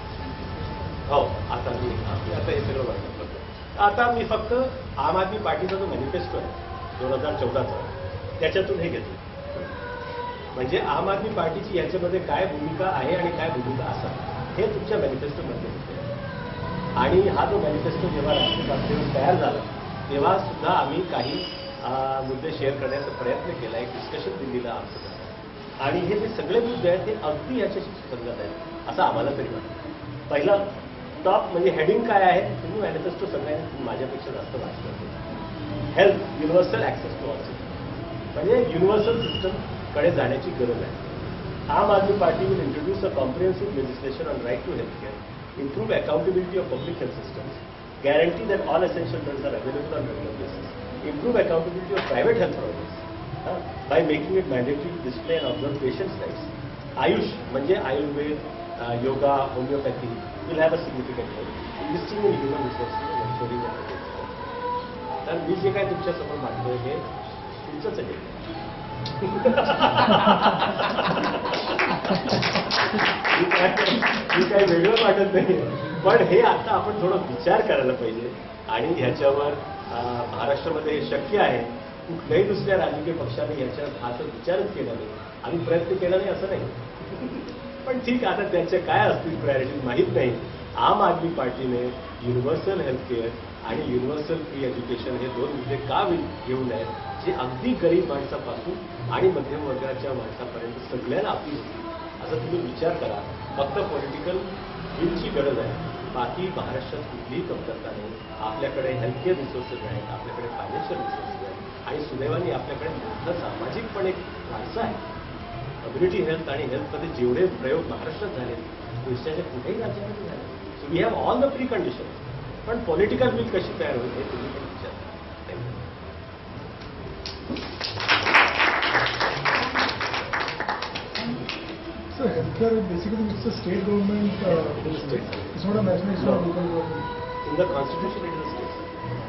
हो आता मी आता हे सगळं वर्णन करतो. आता मी फक्त आम आदमी पार्टीचा जो मॅनिफेस्टो आहे 2014चा त्याच्यातून हे घेतो. म्हणजे आम आदमी पार्टीची याच्यामध्ये काय भूमिका आहे आणि काय भूमिका असावी हे तुमच्या मॅनिफेस्टोमध्ये होते. आणि हा जो मॅनिफेस्टो जेव्हा राष्ट्रीय पातळीवर तयार झाला तेव्हा सुद्धा आम्ही काही मुद्दे शेअर करण्याचा प्रयत्न केला, एक डिस्कशन दिल्लीला आमचं. आणि हे जे सगळे मुद्दे आहेत ते अगदी याच्याशी सुसंगत आहेत असं आम्हाला तरी वाटतं. पहिलं टॉप म्हणजे हेडिंग काय आहे, तुम्ही मॅनिफेस्टो सगळ्यांनी माझ्यापेक्षा जास्त वाचलं असेल. Health universal access to all system, म्हणजे युनिव्हर्सल सिस्टमकडे जाण्याची गरज आहे. Aam Aadmi Party will introduce a comprehensive legislation on right to health care, improve accountability of public health systems, guarantee that all essential drugs are available on regular basis, improve accountability of private health providers by making it mandatory to display and observe patients' rights. Ayush म्हणजे Ayurveda, yoga, homeopathy will have a significant role. Investing in human resources and ensuring that it is. तर मी जे काय तुमच्या समोर मांडतोय हे तुमचंच आहे. मी काही वेगळं वाटत नाही, पण हे आता आपण थोडं विचार करायला पाहिजे. आणि ह्याच्यावर महाराष्ट्रामध्ये हे शक्य आहे. कुठल्याही दुसऱ्या राजकीय पक्षाने याच्यावर फारसा विचारच केला नाही आणि प्रयत्न केला नाही असं नाही. पण ठीक आहे, आता त्यांच्या काय असतील प्रायोरिटी माहीत नाही. आम आदमी पार्टीने युनिव्हर्सल हेल्थकेअर आणि युनिव्हर्सल फ्री एज्युकेशन हे 2 मुद्दे का घेऊन आहेत, जे अगदी गरीब माणसापासून आणि मध्यम वर्गाच्या माणसापर्यंत सगळ्यांना अपील होतील. असा तुम्ही विचार करा. फक्त पॉलिटिकल विलची गरज आहे, बाकी महाराष्ट्रात कुठलीही कमतरता नाही. आपल्याकडे हेल्थकेअर रिसोर्सेस आहेत, आपल्याकडे फायनान्शियल रिसोर्सेस आहेत आणि सुदैवाने आपल्याकडे मोठा सामाजिक पण एक वारसा आहे. कम्युनिटी हेल्थ आणि हेल्थमध्ये जेवढे प्रयोग महाराष्ट्रात झाले देशाच्या कुठेही राज्यामध्ये झाले. So we have all the pre condition. पण पॉलिटिकल विल कशी तयार होईल हे तुम्ही पण विचार करा. So healthcare basically it's a state government. It's not a national, it's not a local government. In the constitution it is a state.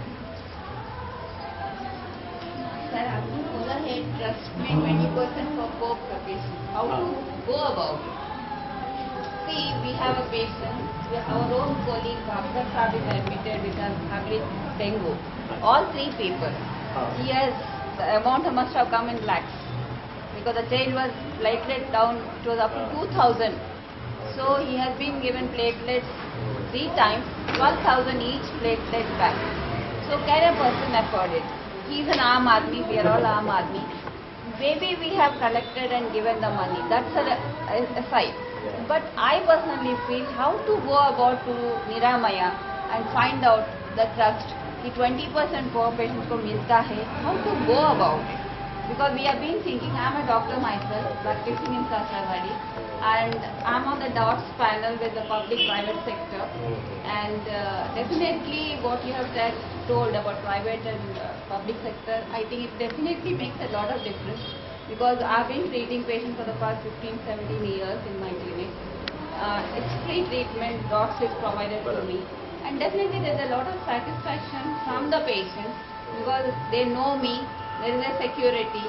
Sir, आपने बोला है ट्रस्ट में 20% for poor patient. How to go about it? See, we have a patient, our own colleague Bhavkar Saab is admitted with us, Hagrid Dengue. All 3 people. He has, the amount must have come in lakhs. Because the child was platelet down, it was up to 2000. So he has been given platelets 3 times, 12,000 each platelet back. So can a person afford it? He is an Aam Aadmi, we are all Aam Aadmi. Maybe we have collected and given the money, that's a side. But I personally feel how to go about to Niramaya and find out the trust कि 20% poor patients को मिलता है, how to go about it. Because we have been thinking, I am a doctor myself, practicing in Kasaragod, and I am on the DOTS panel with the public-private sector. And definitely what you have told about private and public sector, I think it definitely makes a lot of difference. Because I have been treating patients for the past 15-17 years in my clinic. It's free treatment, DOTS is provided to me. And definitely there is a lot of satisfaction from the patients because they know me. There is a security.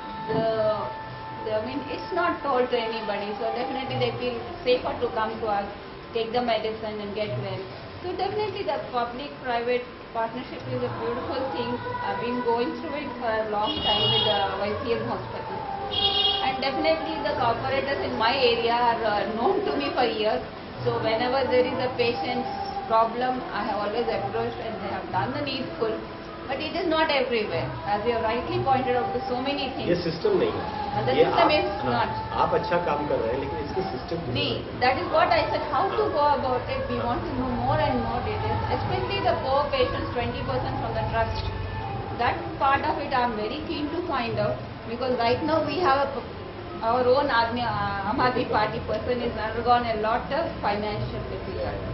I mean, it's not told to anybody, so definitely they feel safer to come to us, take the medicine and get well. So definitely the public-private partnership is a beautiful thing. I've been going through it for a long time with the YCM hospital. And definitely the corporators in my area are known to me for years. So whenever there is a patient's problem, I have always approached and they have done the needful. But it is not everywhere. As you have rightly pointed out, there's so many things. ये system नहीं है. The ये system is not. आप अच्छा काम कर रहे हैं लेकिन इसके सिस्टम नहीं, that is what I said. How to go about it? We want to know more and more details, especially the poor patients, 20% from the trust. That part of it, I am very keen to find out because right now we have our own Aam Aadmi Party person is undergone a lot of financial difficulty.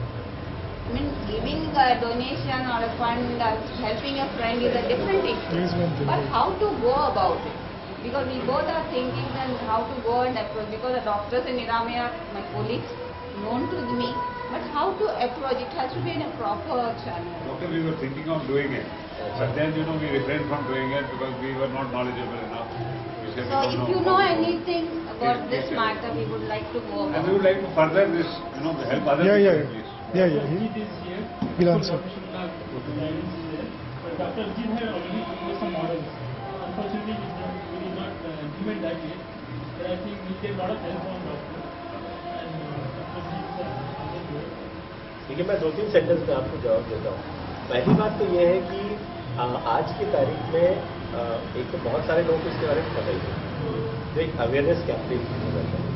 I mean, giving a donation or a fund or helping a friend is a different issue. But how to go about it? Because we both are thinking then how to go and approach. Because the doctors in Niramaya are my colleagues, known to me. But how to approach? It has to be in a proper channel. Doctor, we were thinking of doing it. But then, we refrained from doing it because we were not knowledgeable enough. We said So we if don't you know anything about this yes. matter, we would like to go And about we would like to further this, help other Yeah, people yeah. at least. Yeah. It is here. He'll answer. Professional guidance is there. But Dr. Ajit had already proposed some models. Unfortunately, we did not implement that yet. But I think we get a lot of help from doctor. And Dr. Ajit sir. ठीक है, मैं 2-3 sentence में आपको जवाब देता हूँ. पहली बात तो ये है कि आज की तारीख में एक तो बहुत सारे लोगों को इसके बारे में पता ही नहीं. तो एक अवेयरनेस कैंपेन होना चाहिए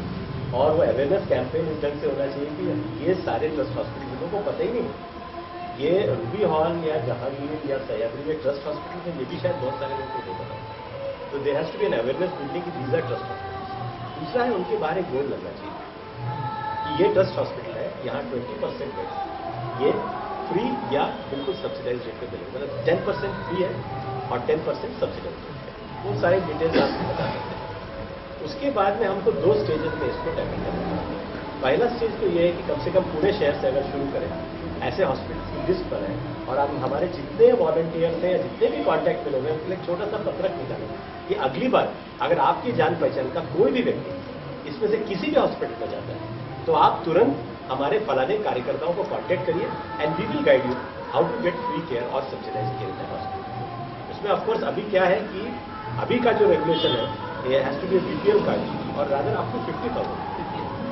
और वो अवेयरनेस कैंपेन इस ढंग से होना चाहिए कि ये सारे ट्रस्ट हॉस्पिटलों को पता ही नहीं. ये रूबी हॉल या जहांगीर या सह्याद्री में ट्रस्ट हॉस्पिटल में ये भी शायद बहुत सारे लोगों को नहीं पता. तो there has to be an awareness building की दीज आर ट्रस्ट हॉस्पिटल. दूसरा है उनके बाहर एक बोर्ड लगना चाहिए कि ये ट्रस्ट हॉस्पिटल है, यहाँ 20% बेड ये फ्री या बिल्कुल सब्सिडाइज रेट पे मिलेगा. मतलब 10% फ्री है और 10% सब्सिडाइज रेट है. वो सारे डिटेल्स आपको बता सकते हैं. उसके बाद में हमको 2 स्टेजेस में इसको टैकल करना है. पहला स्टेज तो ये है कि कम से कम पुणे शहर से अगर शुरू करें, ऐसे हॉस्पिटल की लिस्ट बनाएं और आप हमारे जितने वॉलंटियर्स हैं या जितने भी कॉन्टैक्ट में लोग हैं उनके लिए एक छोटा सा पत्रक निकालें कि अगली बार अगर आपकी जान पहचान का कोई भी व्यक्ति इसमें से किसी भी हॉस्पिटल में जाता है तो आप तुरंत हमारे फलाने कार्यकर्ताओं को कॉन्टैक्ट करिए and we will guide you how to get free care और subsidise care in the hospital. उसमें ऑफकोर्स अभी क्या है कि अभी का जो रेगुलेशन है ये has to be BPL card और rather up to 50,000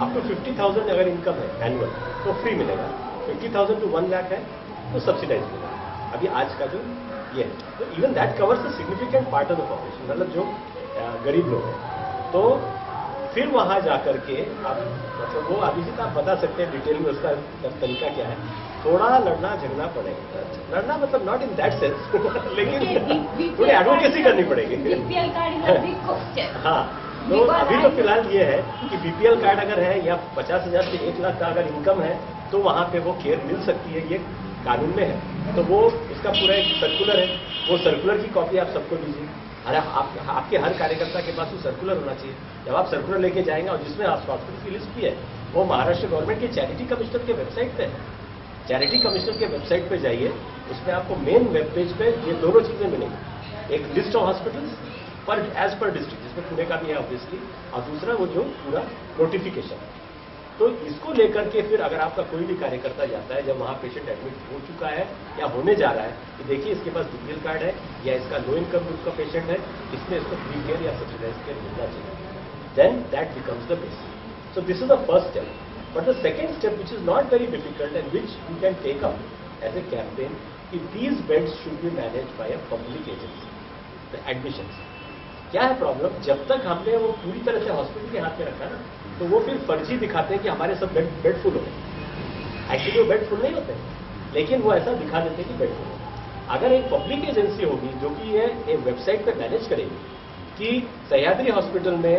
up to 50,000 अगर इनकम है एनुअल तो फ्री मिलेगा, 50,000 टू 1 लाख है तो सब्सिडाइज मिलेगा अभी आज का जो ये है। तो even that covers the significant part of the population, मतलब जो गरीब लोग हैं। तो फिर वहां जाकर के आप मतलब वो अभिजीत आप बता सकते हैं डिटेल में उसका तरीका क्या है। थोड़ा लड़ना झगड़ना पड़ेगा, लड़ना मतलब नॉट इन दैट सेंस लेकिन थोड़ी एडवोकेसी करनी पड़ेगी। BPL card is a big question. हाँ, तो अभी तो फिलहाल ये है कि बीपीएल कार्ड अगर है या 50,000 से 1 लाख का अगर इनकम है तो वहां पे वो केयर मिल सकती है, ये कानून में है। तो वो उसका पूरा एक सर्कुलर है, वो सर्कुलर की कॉपी आप सबको दीजिए। अरे आपके हर कार्यकर्ता के पास वो सर्कुलर होना चाहिए। जब आप सर्कुलर लेके जाएंगे और जिसमें आप हॉस्पिटल की लिस्ट भी है, वो महाराष्ट्र गवर्नमेंट के चैरिटी कमिश्नर के वेबसाइट पे है। चैरिटी कमिश्नर के वेबसाइट पे जाइए, उसमें आपको मेन वेब पेज पे ये दोनों चीजें मिलेंगी, एक list of hospitals per as per district, जिसमें पुणे का भी है ऑब्वियसली, और दूसरा वो जो पूरा नोटिफिकेशन। तो इसको लेकर के फिर अगर आपका कोई भी कार्यकर्ता जाता है, जब वहां पेशेंट एडमिट हो चुका है या होने जा रहा है, कि देखिए इसके पास बीपीएल कार्ड है या इसका लो इनकम ग्रुप का पेशेंट है, इसमें इसको फ्री केयर या सब्सिडाइज केयर मिलना चाहिए, then that becomes the basis. So this is the first step. But the second step which is not very difficult and which you can take up as a campaign, कि these beds should be manage by a public agency. The admissions क्या है problem, जब तक हमने वो पूरी तरह से hospital के हाथ में रखा ना, तो वो फिर फर्जी दिखाते हैं कि हमारे सब बेड फुल हो गए। एक्चुअली वो बेड फुल नहीं होते, लेकिन वो ऐसा दिखा देते हैं कि बेड फुल हो। अगर एक पब्लिक एजेंसी होगी जो कि ये एक वेबसाइट पे मैनेज करेगी कि सह्याद्री हॉस्पिटल में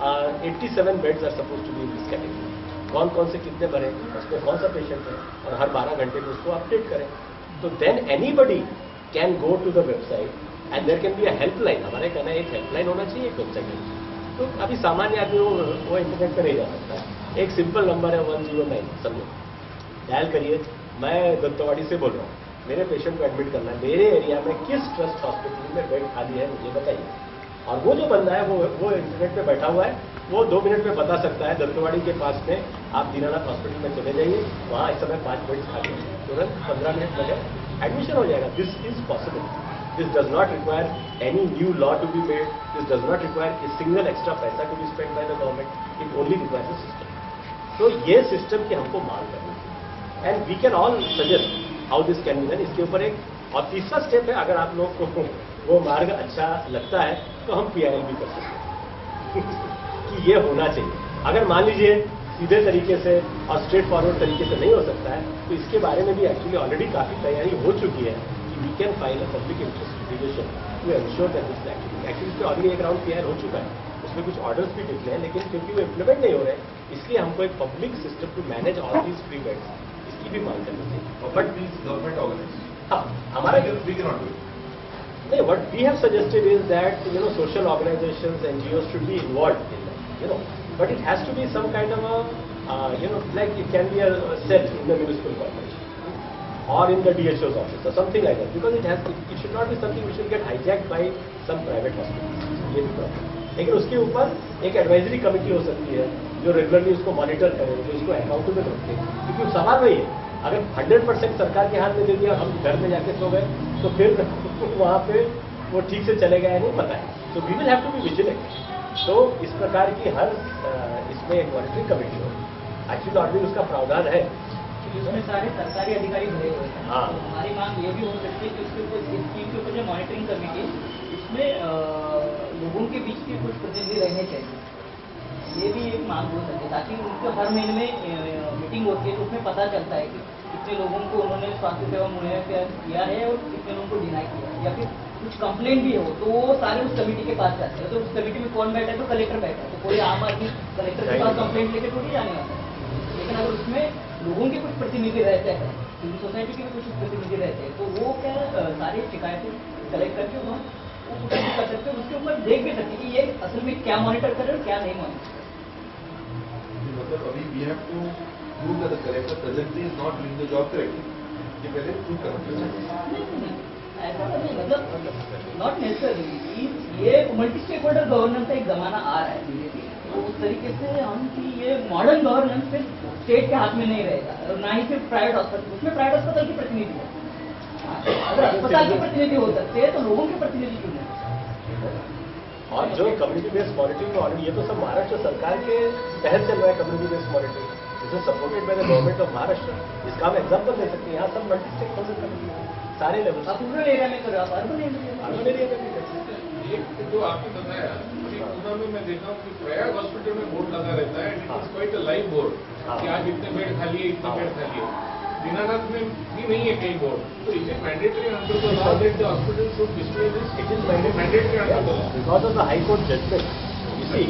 87 beds are suppose to be in this category, कौन कौन से कितने भरे, उसमें कौन सा पेशेंट है, और हर 12 घंटे में उसको अपडेट करें, तो then anybody can go to the website and there can be a helpline. हमारे कहना है एक हेल्पलाइन होना चाहिए, एक वेबसाइट होनी चाहिए। तो अभी सामान्य आदमी वो इंटरनेट पर नहीं जा सकता है। एक सिंपल नंबर है 109, समझो, डायल करिए, मैं दत्तवाड़ी से बोल रहा हूँ, मेरे पेशेंट को एडमिट करना है, मेरे एरिया में किस ट्रस्ट हॉस्पिटल में बेड खाली है मुझे बताइए। और वो जो बंदा है वो इंटरनेट पे बैठा हुआ है, वो 2 मिनट में बता सकता है दत्तवाड़ी के पास में आप दीनानाथ हॉस्पिटल में चले जाइए, वहाँ इस समय 5 बेड्स खाली है, तुरंत 15 मिनट लगे एडमिशन हो जाएगा। This is possible. This does not require any new law to be made. This does not require a single extra paisa to be spent by the government. It only requires a system. So ये system की हमको मांग करनी है, and we can all suggest how this can be done. इसके ऊपर एक और तीसरा स्टेप है, अगर आप लोग को वो मार्ग अच्छा लगता है तो हम PIL भी कर सकते हैं कि ये होना चाहिए। अगर मान लीजिए सीधे तरीके से और स्ट्रेट फॉरवर्ड तरीके से नहीं हो सकता है, तो इसके बारे में भी एक्चुअली ऑलरेडी काफी तैयारी हो चुकी है। We can file a public interest litigation to ensure that this actually इस पे ऑलरेडी एक राउंड PIL हो चुका है, उसमें कुछ ऑर्डर्स भी निकले हैं, लेकिन क्योंकि वो इम्प्लीमेंट नहीं हो रहे, इसलिए हमको एक public system to manage all these free beds, इसकी भी मांग करनी चाहिए। बट गवर्नमेंट ऑर्गेनाइज, हाँ, हमारा we cannot do it. नहीं, what we have suggested is that social organizations, NGOs should be involved in that, but it has to be some kind of a like it can be a cell in the municipal corporation or in the DHO's office or something like that, because it should not be something which will get hijacked by some private hospital. ये भी problem, लेकिन उसके ऊपर एक advisory committee हो सकती है जो रेगुलरली उसको मॉनिटर करे, जो इसको अकाउंटेबल रखे, क्योंकि सवाल वही है, अगर 100% सरकार के हाथ में दे दिया, हम घर में जाके सो गए, तो फिर वहाँ पे वो ठीक से चले गए नहीं पता है। तो we will have to be vigilant. तो इस प्रकार की हर इसमें एक मॉनिटरिंग कमेटी हो, एक्चुअली ऑलरेडी उसका प्रावधान है। इसमें सारे सरकारी अधिकारी भरे हुए हैं। हाँ। तो हमारी मांग ये भी हो सकती है कि इसके ऊपर इस स्कीम के ऊपर जो मॉनिटरिंग कमेटी, इसमें लोगों के बीच के कुछ प्रतिनिधि रहने चाहिए। ये भी एक मांग हो सकती है, ताकि उनको हर महीने में मीटिंग होती है, तो उसमें पता चलता है कि कितने लोगों को उन्होंने स्वास्थ्य सेवा मुहैया किया है और कितने लोगों को डिनाई किया है, या फिर कुछ कंप्लेंट भी हो तो वो सारे उस कमेटी के पास जाते हैं। तो उस कमेटी में कौन बैठा है, तो कलेक्टर बैठा है, तो कोई आम आदमी कलेक्टर के पास कंप्लेंट लेके थोड़ी जाने वाला है। लेकिन अगर उसमें लोगों के कुछ प्रतिनिधि रहते हैं, सिविल सोसाइटी के भी कुछ प्रतिनिधि रहते हैं, तो वो क्या सारी शिकायतें कलेक्ट करके वो कर सकते हैं, उसके ऊपर देख भी सकते हैं कि ये असल में क्या मॉनिटर करे और क्या नहीं मॉनिटर। मतलब अभी we have to prove that the collector presently is not doing the job correctly, ये पहले प्रूव करना चाहिए। ऐसा तो नहीं, मतलब नॉट नेसेसरी, ये मल्टी स्टेक होल्डर गवर्नेंस का एक जमाना आ रहा है धीरे धीरे, तो उस तरीके से हम कि ये मॉडर्न गवर्नेंस सिर्फ स्टेट के हाथ में नहीं रहेगा, और ना ही सिर्फ प्राइवेट हॉस्पिटल, उसमें प्राइवेट अस्पताल के प्रतिनिधि है। अगर अस्पताल के प्रतिनिधि हो सकते हैं तो लोगों के प्रतिनिधि क्यों नहीं? और जो कम्युनिटी बेस्ड मॉनिटरिंग ऑडिट, ये तो सब महाराष्ट्र सरकार के तहत चल रहा है community based monitoring, is supported by the government of Maharashtra. इसका हम एग्जाम्पल दे सकते हैं, यहाँ सब मल्टी स्टेक होल्डर कम्युनिटी सारे लेवल। आप रूरल एरिया में करो, आप अर्बन एरिया में एक जो आपने बताया कि पूना में मैं देखा हूँ कि प्रयाग हॉस्पिटल में बोर्ड लगा रहता है, and it is quite a live board कि आज इतने बेड खाली है, इतने बेड खाली है। दीनानाथ में भी नहीं है कहीं बोर्ड, तो is it mandatory under the law that the hospital should display this? It is mandatory under the law because of the high court judgement. इसी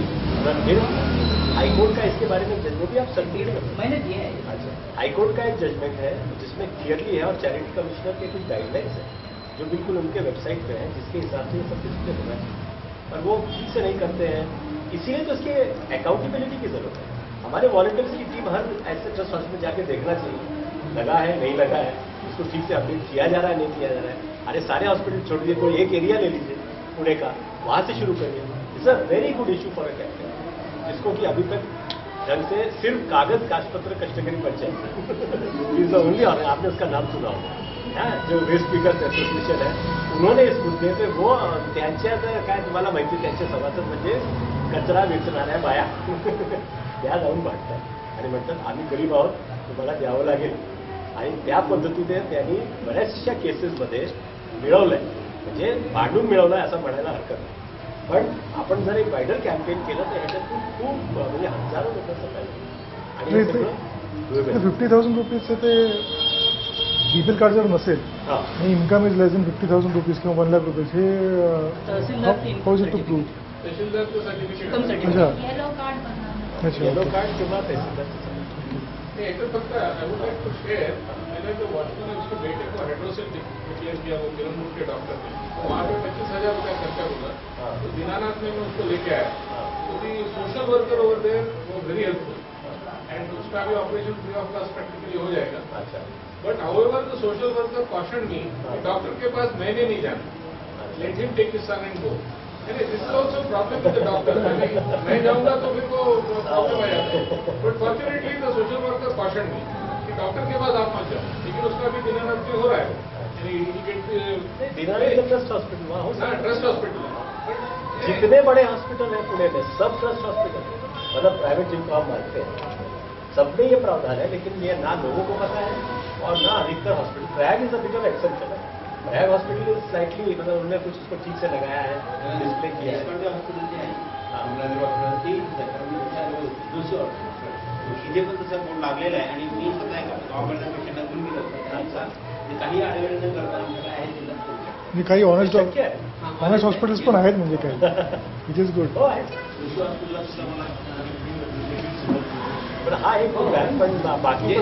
हाई कोर्ट का इसके बारे में जजमेंट भी आप सर्टिफिकेट कर, मैंने दिया है। अच्छा, हाई कोर्ट का एक जजमेंट है जिसमें क्लियरली है, और चैरिटी कमिश्नर के कुछ गाइडलाइंस है जो बिल्कुल उनके वेबसाइट पे है, जिसके हिसाब से ये सब डिस्प्ले होना है, और वो ठीक से नहीं करते हैं। इसीलिए तो इसके अकाउंटेबिलिटी की जरूरत है। हमारे वॉलंटियर्स की टीम हर ऐसे ट्रस्ट हॉस्पिटल जाके देखना चाहिए, लगा है नहीं लगा है, इसको ठीक से अपडेट किया जा रहा है नहीं किया जा रहा है। अरे सारे हॉस्पिटल छोड़ दीजिए, कोई एक एरिया ले लीजिए पुणे का, वहां से शुरू करिए। It's a very good issue for a captain, जिसको कि अभी तक ढंग से सिर्फ कागज कागजपत्र कष्टकरी पंचायत इज द ओनली, आपने उसका नाम सुना होगा, जो वेस्ट स्पीकर्स एसोसिएशन है, उन्होंने इस मुद्दे पे वो त्यांच्या काय तुम्हाला माहिती, त्यांचे सभासद म्हणजे कचरा वेचणाऱ्या बाया त्या जाऊन वाटतात आणि म्हणतात आम्ही गरीब आहोत, तुम्हाला द्यावं लागेल, आणि त्या पद्धतीने त्यांनी बऱ्याचशा केसेसमध्ये मिळवलंय, म्हणजे भांडून मिळवलंय असं म्हणायला हरकत नाही. पण आपण जर एक वायडर कॅम्पेन केलं तर ह्याच्यातून खूप म्हणजे हजारो लोकांचं फायदा, आणि हे सगळं 50,000 रुपीजचं ते बीपीएल कार्ड जर नसेल हां आणि income is less than 50,000 rupees किंवा 1 लाख रुपीज, हे tehsildar how is it to prove? तहसीलदारचं सर्टिफिकेट इन्कम अच्छा सर्टिफिकेट येलो कार्ड बनवणं. अच्छा येलो ओके. कार्ड किंवा तहसीलदार याचं फक्त I would like to share, मैंने जो वाटसन है उसके बेटे को हाइड्रोसेल डिक्लेयर किया वो किरणपुर के डॉक्टर ने, तो वहाँ पे 25,000 रुपया खर्चा होगा। तो दीनानाथ में मैं उसको लेके आया, तो the social worker over there वो वेरी हेल्पफुल, एंड उसका भी operation free of cost practically हो जाएगा। अच्छा but however the social worker caution me, doctor के पास मैंने नहीं जाना, let him take his son and go. This is also problem with the doctor, मैं जाऊंगा तो फिर वो प्रॉब्लम आ जाता है। But fortunately the social worker caution me कि डॉक्टर के पास आप मत जाओ, लेकिन उसका भी दीनानाथ में हो रहा है। दीनानाथ ट्रस्ट हॉस्पिटल वहाँ हो सकता ट्रस्ट हॉस्पिटल है, जितने बड़े हॉस्पिटल हैं पुणे में सब ट्रस्ट हॉस्पिटल है, मतलब प्राइवेट जिनको आप मानते हैं, सब में ये प्रावधान है, लेकिन ये ना लोगों को पता है और ना अधिकतर hospital. Prayag is a bit of exception है, प्रयाग हॉस्पिटल इज स्लाइटली, मतलब उन्होंने कुछ उसको ठीक से लगाया है, डिस्प्ले किया है। हॉस्पिटल जे आहे अमरावती हॉस्पिटल ते दुसरं हॉस्पिटल इथे पण तसं बोर्ड लागलेलं आहे, आणि मी स्वतः एका गव्हर्नमेंट पेशंटला घेऊन गेलो होतो, काही आढळलं न करता आमच्याकडे आहे जिल्हा म्हणजे काही शक्य आहे. ऑनेस्ट हॉस्पिटल्स पण आहेत म्हणजे काही, विच इज गुड. हो आहे, दुसऱ्या हॉस्पिटलला सुद्धा मला पण हा एक खूप आहे, पण बाकी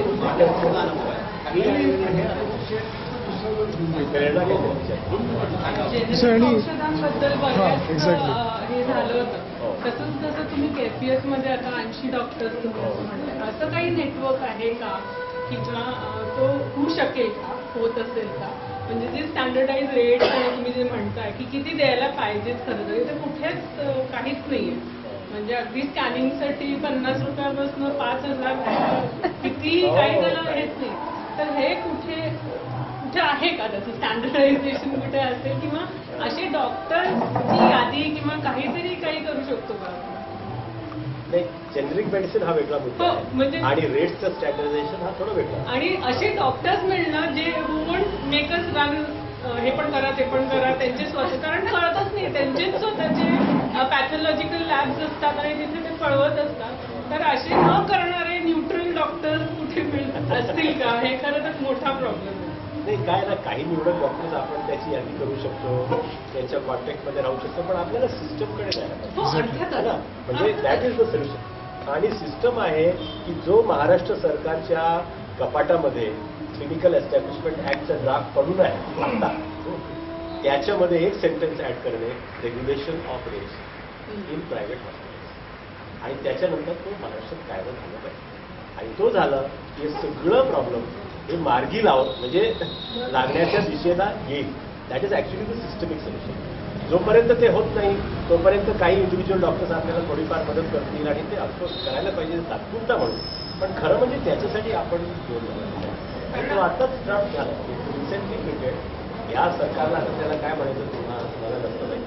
प्रेरणा घ्यायची. आणि औषधांबद्दल हां, बऱ्याच exactly. हे झालं हो. होतं. तसंच जसं तुम्ही केपीएस मध्ये आता 80 डॉक्टर्स तुम्ही असं म्हणताय, असं काही नेटवर्क आहे का की ज्या तो होऊ शकेल का, होत असेल का? म्हणजे जे स्टँडर्डाइज रेट तुम्ही जे म्हणताय की किती द्यायला पाहिजेत खरं तरी ते कुठेच काहीच नाहीये. म्हणजे अगदी स्कॅनिंगसाठी 50 रुपयापासून 5,000 किती काही त्याला हेच नाही. तर हे कुठे आहे का त्याचं स्टँडर्डायझेशन कुठे असेल, किंवा असे डॉक्टरची यादी किंवा काहीतरी काही करू शकतो का? नाही, जेनरिक मेडिसिन हा वेगळा मुद्दा हो, आहे, म्हणजे- आणि रेट्सचं स्टँडर्डायझेशन हा थोडं वेगळा आहे. आणि असे डॉक्टर्स मिळणं जे वोंट मेकर्स रन हे पण करा ते पण करा, त्यांचे स्वतः, कारण कळतच नाही, त्यांचेच स्वतःचे पॅथॉलॉजिकल लॅब्स असतात आणि तिथे ते पळवत असतात. तर असे न करणारे न्यूट्रल डॉक्टर्स कुठे मिळत असतील का? हे खरं तर मोठा प्रॉब्लेम आहे. नाही, काय ना, काही निवडक डॉक्टर्स आपण त्याची यादी करू शकतो, त्याच्या कॉन्टॅक्टमध्ये राहू शकतो, पण आपल्याला सिस्टमकडे जायला पाहिजे. हो, है अर्थातच. ना, म्हणजे दॅट इज द सोल्युशन. आणि सिस्टम आहे की जो महाराष्ट्र सरकारच्या कपाटामध्ये क्लिनिकल एस्टॅब्लिशमेंट ऍक्टचा ड्राफ्ट पडून आहे आता, त्याच्यामध्ये एक सेंटेन्स ऍड करणे, regulation of rates in private hospital, आणि त्याच्यानंतर तो महाराष्ट्रात कायदा झाला पाहिजे. आणि तो झाला की सगळं प्रॉब्लेम हे मार्गी लावत, म्हणजे लागण्याच्या दिशेला येईल. That is actually the systemic solution. जोपर्यंत ते होत नाही तोपर्यंत काही इंडिव्हिज्युअल डॉक्टर्स आपल्याला थोडीफार मदत करतील, आणि ते ऑफकोर्स करायला पाहिजे तात्पुरता म्हणून. पण खरं म्हणजे त्याच्यासाठी आपण दोन आणि तो आताच ड्राफ्ट झाला, रिसेंटली प्रिपेअर्ड. या सरकारला आता त्याला काय म्हणायचं तुम्हाला नसतं माहिती,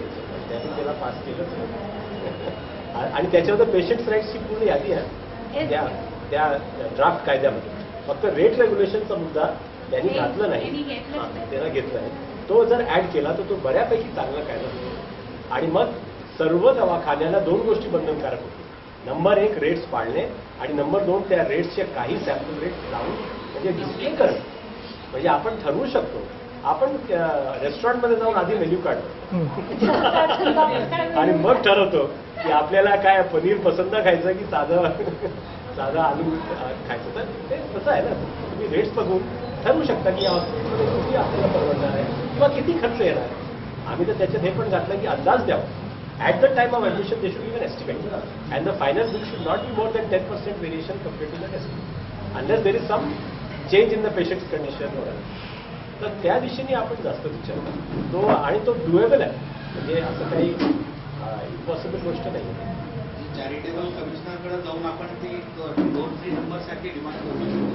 त्यांनी त्याला पास केलंच नाही. आणि त्याच्यावर पेशंट्स राईट्सची पूर्ण यादी आहे त्या ड्राफ्ट कायद्यामध्ये. फक्त रेट रेग्युलेशनचा मुद्दा त्यांनी घातला नाही, त्याला घेतला आहे. तो जर ऍड केला तर तो बऱ्यापैकी चांगला कायदा होतो. आणि मग सर्व दवाखान्याला 2 गोष्टी बंधनकारक होती. नंबर 1 रेट्स पाळणे आणि नंबर 2 त्या रेट्सचे काही सॅम्पल रेट्स लावून म्हणजे डिस्प्ले करणं. म्हणजे आपण ठरवू शकतो. आपण रेस्टॉरंटमध्ये जाऊन आधी मेन्यू काढतो आणि मग ठरवतो की आपल्याला काय पनीर पसंत खायचं की साधं आलू खायचं. तर ते कसं आहे ना, तुम्ही रेट्स बघून ठरवू शकता की या हॉस्पिटलमध्ये किती आपल्याला परवडणार आहे किंवा किती खर्च येणार आहे. आम्ही तर त्याच्यात हे पण घातलं की अंदाज द्यावा. At the time of admission, they should give an estimate, and the final bill should not be more than 10% variation compared to the estimate, unless there is some change in the patient's condition. तर त्या दिशेने आपण जास्त विचार करतो आणि तो doable आहे. म्हणजे असं काही इम्पॉसिबल गोष्ट नाही. चॅरिटेबल कमिशनरकडे जाऊन आपण ते टोल फ्री नंबरसाठी डिमांड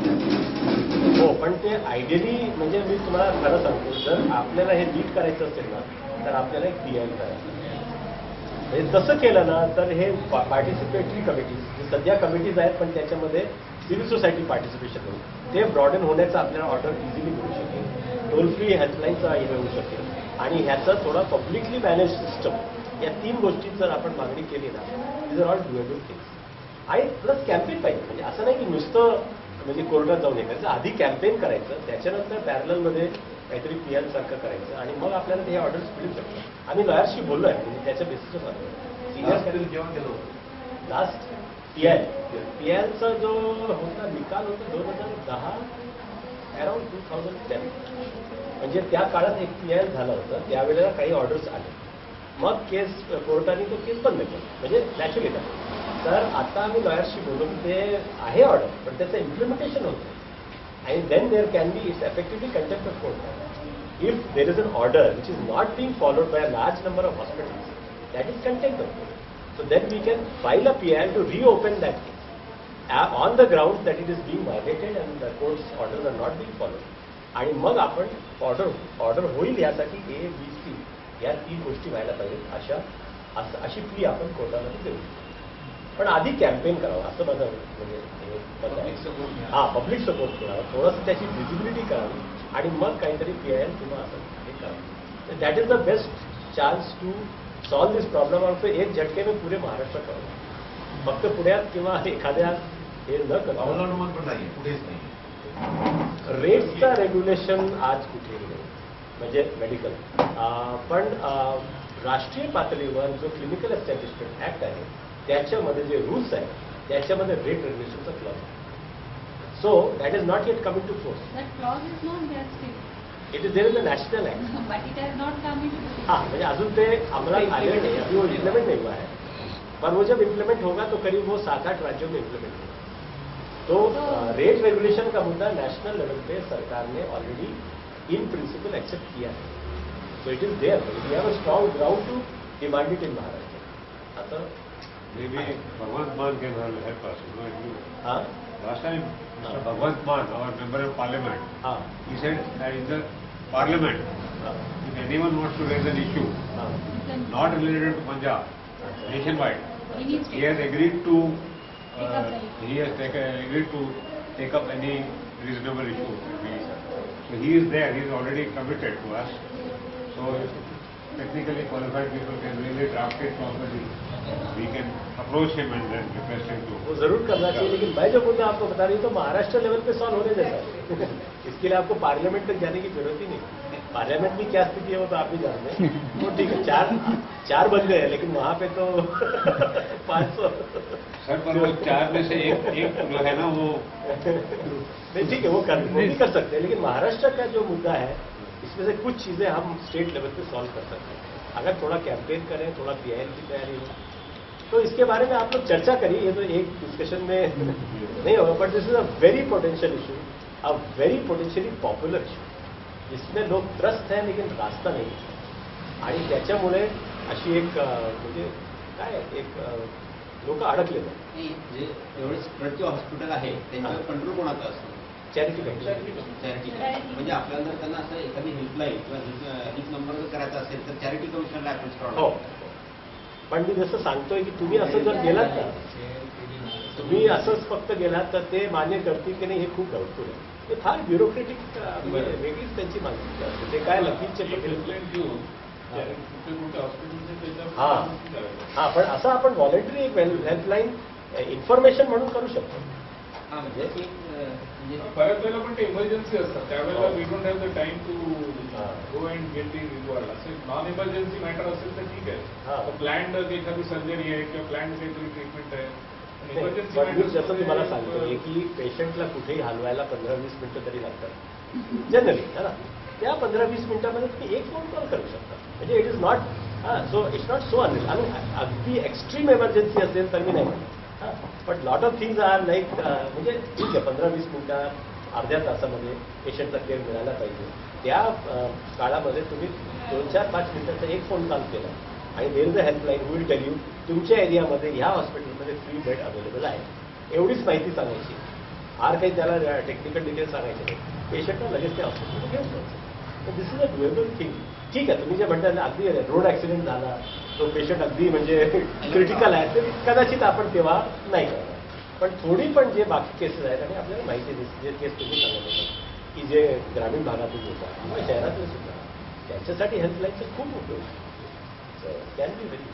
करू. हो, पण ते आयडियली म्हणजे मी तुम्हाला खरं सांगतो, जर आपल्याला हे लीड करायचं असेल ना तर आपल्याला एक PI करायचं. म्हणजे तसं केलं ना तर हे पार्टिसिपेटरी कमिटीज, जे सध्या कमिटीज आहेत पण त्याच्यामध्ये सिव्हिल सोसायटी पार्टिसिपेशन होईल, ते ब्रॉडन होण्याचा आपल्याला ऑर्डर इझिली मिळू शकेल. टोल फ्री हेल्पलाईनचा हे होऊ शकेल आणि ह्याचा थोडा पब्लिकली मॅनेज सिस्टम, या 3 गोष्टी जर आपण मागणी केली ना, these are all doable things. आणि प्लस कॅम्पेन पाहिजे. म्हणजे असं नाही की नुसतं म्हणजे कोर्टात जाऊन हे करायचं. आधी कॅम्पेन करायचं, त्याच्यानंतर पॅरलमध्ये काहीतरी PL सारखं करायचं आणि मग आपल्याला ते ऑर्डर्स मिळू शकतात. आम्ही लॉयर्सशी बोललो आहे, म्हणजे त्याच्या बेसिसवर सिनियर जेव्हा केलं होतं लास्ट PLचा जो होता निकाल होता 2010 अराउंड 2010. म्हणजे त्या काळात एक PL झालं होतं. त्यावेळेला काही ऑर्डर्स आले, मग केस कोर्टाने तो केस बंद केला. म्हणजे नॅचरली झालं. तर आता आम्ही लॉयर्सशी बोललो की ते आहे ऑर्डर, पण त्याचं इम्प्लिमेंटेशन होतं. And then there can be, it's effectively contempt of court. If there is an order which is not being followed by a large number of hospitals, that is contempt of court. So then we can file a PL to reopen that case on the grounds that it is being violated and the court's orders are not being followed. आणि मग आपण order होईल यासाठी ABC या 3 गोष्टी व्हायला पाहिजेत. अशी प्ली आपण कोर्टामध्ये देऊ. पण आधी कॅम्पेन करावं असं माझं म्हणजे पब्लिक सपोर्ट करावा, थोडंसं त्याची विजिबिलिटी करावी आणि मग काहीतरी PIL किंवा असं हे करावं. That is the best chance to solve this problem. Also एक झटके में पुरे महाराष्ट्र करावं. फक्त पुण्यात किंवा एखाद्या हे न करता अवलंबन पण नाही, पुढेच नाही. रेट्सचा रेग्युलेशन आज कुठेही नाही म्हणजे मेडिकल. पण राष्ट्रीय पातळीवर जो क्लिनिकल एस्टॅब्लिशमेंट ऍक्ट आहे त्याच्यामध्ये जे रूल्स आहेत त्याच्यामध्ये रेट रेग्युलेशनचा क्लॉज आहे. So that is not yet coming to force. That clause is not there still. It is there in the national act. But it has not come into. हाँ, म्हणजे अजून ते अंमलात आले नहीं, अभी वो इम्प्लीमेंट नहीं हुआ है. पर वो जब इम्प्लीमेंट होगा तो करीब वो 7-8 राज्यों में इम्प्लीमेंट होगा. तो रेट रेगुलेशन का मुद्दा नेशनल लेवल पे सरकार ने ऑलरेडी इन प्रिंसिपल एक्सेप्ट किया है. So it is there. We have a strong ground to demand it in Maharashtra. आता maybe Bhagwant Mann can help us. You know, if you, हाँ last time Mr. Bhagwant Mann, our member of parliament, हाँ he said that in the parliament, if anyone wants to raise an issue हाँ not related to Punjab, nationwide, He needs he has agreed to Take up the issue. he has agreed to take up any reasonable issue. So he is there. He is already committed to us. So technically qualified people can really draft it properly. We can approach him and then request him to. वो जरूर करना चाहिए, लेकिन मैं जो मुद्दा आपको बता रही हूँ तो महाराष्ट्र लेवल पे सॉल्व होने देता है. इसके लिए आपको पार्लियामेंट तक जाने की जरूरत ही नहीं. पार्लियामेंट में क्या स्थिति है वो तो आप भी जानते हैं. तो ठीक है, चार बंदे हैं लेकिन वहाँ पे तो 500. सर पर वो 4 में से एक जो है ना वो नहीं, ठीक है, वो भी कर सकते हैं. लेकिन महाराष्ट्र का जो मुद्दा है इसमें से कुछ चीजें हम स्टेट लेवल पे सॉल्व कर सकते हैं अगर थोड़ा कैंपेन करें, थोड़ा PIL की तैयारी हो. तो इसके बारे में आप लोग चर्चा करिए. ये तो एक डिस्कशन में नहीं होगा, but this is a very potential issue, a very potentially popular issue. इसमें लोक त्रस्त हैं लेकिन रास्ता नाही. आणि त्याच्यामुळे अशी एक म्हणजे काय एक लोक अडकले. जे एवढे स्प्रेडचे हॉस्पिटल आहे त्यांच्यावर कंट्रोल कोणाचा असतो? चॅरिटी चॅरिटी म्हणजे आपल्याला जर त्यांना असं एखादी हेल्पलाईन किंवा हेल्प नंबर जर करायचा असेल तर चॅरिटी कमिशनला अप्रोच करावं हो. लागेल. पण मी जसं सांगतोय की तुम्ही असं जर गेलात ना, तुम्ही असंच फक्त गेलात तर ते मान्य करतील की नाही हे खूप डाऊटफुल आहे. ते फार ब्युरोक्रेटिक वेगळीच त्यांची मागणी असते. ते काय लगेचचे हा पण असं आपण व्हॉलेंटरी एक हेल्पलाईन इन्फॉर्मेशन म्हणून करू शकतो. हा म्हणजे बऱ्याच वेळेला पण ते इमर्जन्सी असतात त्यावेळेला we don't have the time to go and get the reward. असे नॉन इमर्जन्सी मॅटर असेल तर ठीक आहे. प्लॅन्ड एखादी सर्जरी आहे किंवा प्लॅन्ड काहीतरी ट्रीटमेंट आहे. पण मी जसं तुम्हाला सांगतोय की पेशंटला कुठेही हलवायला 15-20 मिनिटं तरी लागतात जनरली, है ना. त्या 15-20 मिनिटांमध्ये तुम्ही एक फोन कॉल करू शकता. म्हणजे it is not so it's not so unreal. आणि अगदी एक्स्ट्रीम इमर्जन्सी असेल तर मी नाही म्हणत. But lot of things are like म्हणजे ठीक आहे 15-20 मिनिटात अर्ध्या तासामध्ये पेशंटचा केअर मिळायला पाहिजे. त्या काळामध्ये तुम्ही 2-4-5 मिनिटाचा एक फोन कॉल केला आणि there is a helpline will tell you तुमच्या एरियामध्ये ह्या हॉस्पिटलमध्ये फ्री बेड अवेलेबल आहे. एवढीच माहिती सांगायची. फार काही त्याला टेक्निकल डिटेल्स सांगायचे नाही. पेशंटला लगेच त्या हॉस्पिटलमध्ये घेऊन जायचं. तर this is a doable thing. ठीक आहे तुम्ही जे म्हणता ना अगदी रोड ॲक्सिडेंट झाला तो पेशंट अगदी म्हणजे क्रिटिकल आहे तर कदाचित आपण तेव्हा नाही करणार. पण थोडी पण जे बाकी केसेस आहेत आणि आपल्याला माहिती जे केस तुम्ही सांगत होता की जे ग्रामीण भागातून होतात किंवा शहरातून सुद्धा त्यांच्यासाठी हेल्पलाईनचा खूप उपयोग आहे. Can be very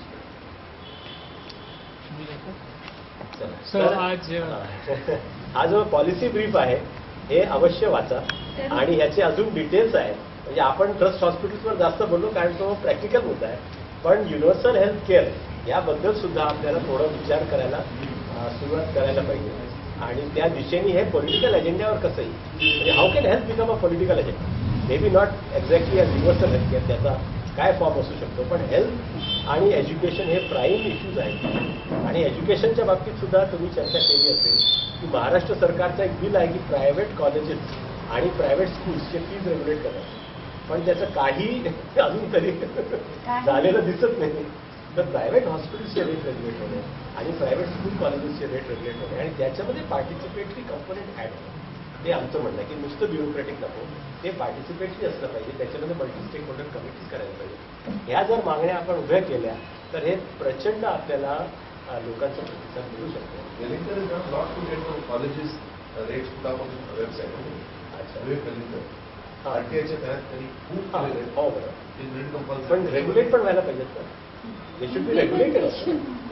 useful. हा जो पॉलिसी ब्रीफ आहे हे अवश्य वाचा आणि ह्याचे अजून डिटेल्स आहेत. म्हणजे आपण ट्रस्ट हॉस्पिटल्सवर जास्त बोललो कारण तो प्रॅक्टिकल मुद्दा आहे. पण युनिव्हर्सल हेल्थ केअर याबद्दल सुद्धा आपल्याला थोडं विचार करायला सुरुवात करायला पाहिजे. आणि त्या दिशेने हे पॉलिटिकल एजेंड्यावर कसं येईल. म्हणजे how can health become a political agenda. Maybe not exactly a universal health care त्याचा काय फॉर्म असू शकतो. पण हेल्थ आणि एज्युकेशन हे प्राईम इश्यूज आहेत. आणि एज्युकेशनच्या बाबतीत सुद्धा तुम्ही चर्चा केली असेल की महाराष्ट्र सरकारचं एक बिल आहे की प्रायव्हेट कॉलेजेस आणि प्रायव्हेट स्कूल्सचे फीज रेग्युलेट करायचे. पण त्याचं काही अजून तरी झालेलं दिसत नाही. तर प्रायव्हेट हॉस्पिटल्सचे रेट रेग्युलेट होणे आणि प्रायव्हेट स्कूल कॉलेजेसचे रेट रेग्युलेट होणे आणि त्याच्यामध्ये पार्टिसिपेटरी कंपोनेंट ॲड होणे ते आमचं म्हणणं आहे की नुसतं ब्युरोक्रेटिक नको. ते पार्टिसिपेटरी असलं पाहिजे. त्याच्यामध्ये मल्टी स्टेक होल्डर कमिटीज करायला पाहिजे. ह्या जर मागण्या आपण उभ्या केल्या तर हे प्रचंड आपल्याला लोकांचा प्रतिसाद मिळू शकतो. कॉलेजेस रेट्स सुद्धा आपण वेबसाईट आरटीआयच्या तयार तरी खूप हो बरोबर. पण रेग्युलेट पण व्हायला पाहिजेत ना. They should be regulated also.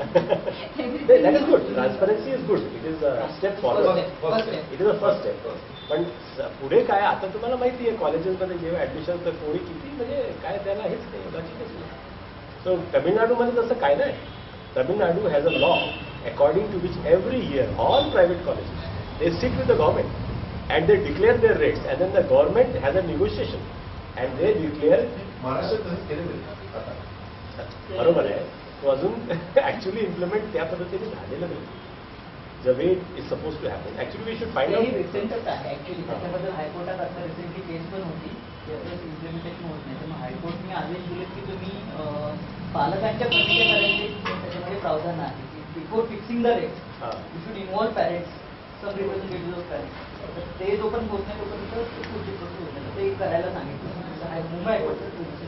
That is good. Transparency is good. It is a step forward. It is a first step. पण पुढे काय आता तुम्हाला माहिती आहे कॉलेजेसमध्ये जेव्हा ऍडमिशन तर कोणी किती म्हणजे काय त्याला हेच नाही योगाचीच नाही. सो तमिळनाडूमध्ये तसं काय नाही. Tamil Nadu has a law according to which every year all private colleges they sit with the government and they declare their rates and then the government has a negotiation and they declare. महाराष्ट्रात केलेलं आता बरोबर आहे. तो अजून actually implement त्या पद्धतीने झालेलं नाही. The way is suppose to happen. Actually we should find out. रिसेंटच आहे ऍक्च्युली त्याच्याबद्दल हायकोर्टात आता रिसेंटली केस पण होती त्याचं इम्प्लिमेंटेशन होत नाही. तर मग हायकोर्टने आदेश दिले की तुम्ही पालकांच्या प्रतिक्रियेपर्यंत त्याच्यामध्ये प्रावधान आहे की before fixing the rate you should involve parents सब रिप्रेझेंटेटिव्ह ऑफ पॅरेंट्स. ते जो पण होत नाही तोपर्यंत पुढची प्रोसेस होत नाही. ते करायला सांगितलं मुंबई हायकोर्टात.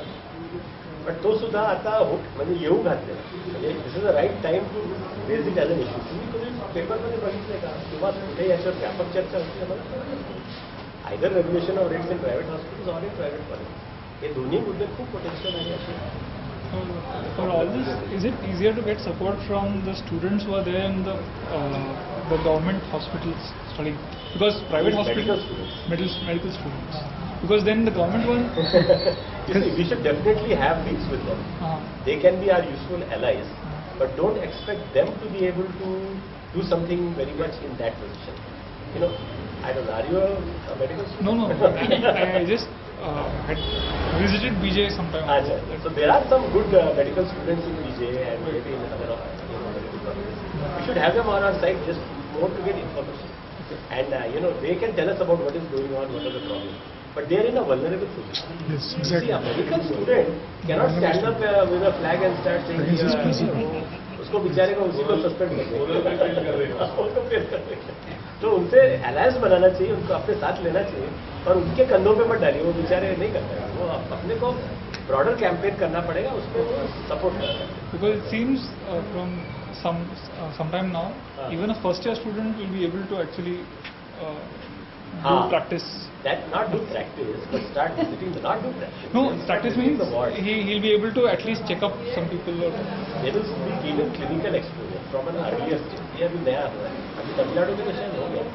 पण तो सुद्धा आता म्हणजे येऊ घातले. म्हणजे this is a right time to raise it as an issue. तुम्ही पेपरमध्ये बघितले का किंवा कुठे याच्यावर व्यापक चर्चा होती आम्हाला either regulation of rates in private hospitals or in private college. हे दोन्ही मुद्दे खूप पोटेन्शियल आहे असे. For all this, is it easier to get support from the students who are there in the government hospitals studying? Because private hospitals, medical students. Because then the government one. You see, we should definitely have links with them. They can be our useful allies, but don't expect them to be able to do something very much in that position. You know, I don't know. Are you a medical student? No. I just had visited BJ sometime. So there are some good medical students in BJ and maybe in other medical colleges. We should have them on our site just more to get information. And you know, they can tell us about what is going on, what are the problems. But they are in a vulnerable position. Yes, exactly. See, a medical student cannot stand up with a flag and start saying, उसको बेचारे को उसी को suspend कर देंगे। तो उनसे alliance banana चाहिए, उनको अपने साथ लेना चाहिए और उनके कंधों पे मत डालिए, वो बेचारे नहीं करते हैं, वो अपने को ब्रॉडर कैंपेन करना पड़ेगा, उसको सपोर्ट करना है। Because it seems from some time now, even a first year student will be able to actually do practice. That not do practice, but start visiting the not do practice. No, Start practice visiting means the ward. he'll be able to at least check up some people. Or They will be given clinical exposure from an earlier stage. ये अभी नया हुआ है, अभी तमिलनाडु में तो शायद हो गया.